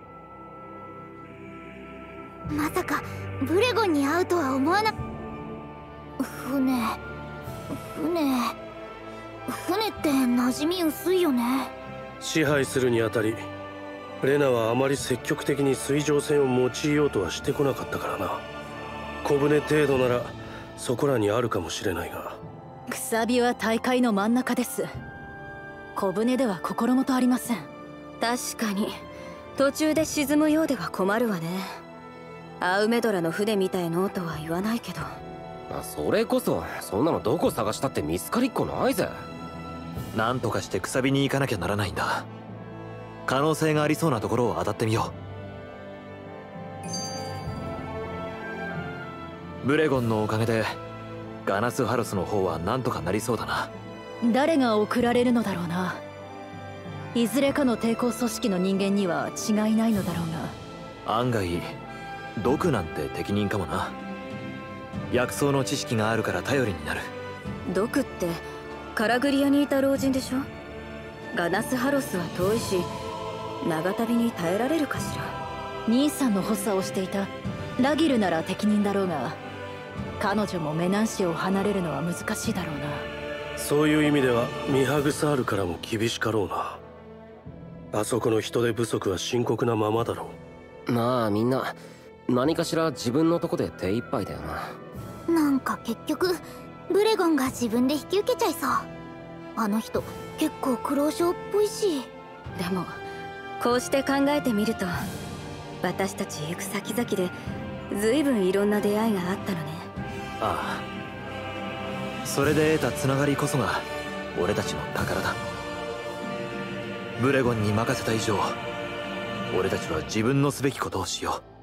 まさかブレゴンに会うとは思わな。船船船って馴染み薄いよね。 支配するにあたりレナはあまり積極的に水上船を用いようとはしてこなかったからな。小舟程度ならそこらにあるかもしれないが。 くさびは大海の真ん中です。小舟では心もとありません。 確かに途中で沈むようでは困るわね。アウメドラの船みたいのとは言わないけど。 それこそそんなのどこ探したって見つかりっこないぜ。 なんとかしてくさびに行かなきゃならないんだ。可能性がありそうなところを当たってみよう。ブレゴンのおかげでガナスハロスの方はなんとかなりそうだな。 誰が送られるのだろうな。いずれかの抵抗組織の人間には違いないのだろうが。 案外毒なんて適任かもな。薬草の知識があるから頼りになる。 毒ってカラグリアにいた老人でしょ。ガナスハロスは遠いし長旅に耐えられるかしら。 兄さんの補佐をしていたラギルなら適任だろうが、彼女もメナンシを離れるのは難しいだろうな。 そういう意味ではミハグサールからも厳しかろうな。あそこの人手不足は深刻なままだろう。まあみんな何かしら自分のとこで手一杯だよな。 なんか結局ブレゴンが自分で引き受けちゃいそう。あの人結構苦労症っぽいし。 でもこうして考えてみると私たち行く先々で随分いろんな出会いがあったのね。 ああ、それで得たつながりこそが俺たちの宝だ。ブレゴンに任せた以上俺たちは自分のすべきことをしよう。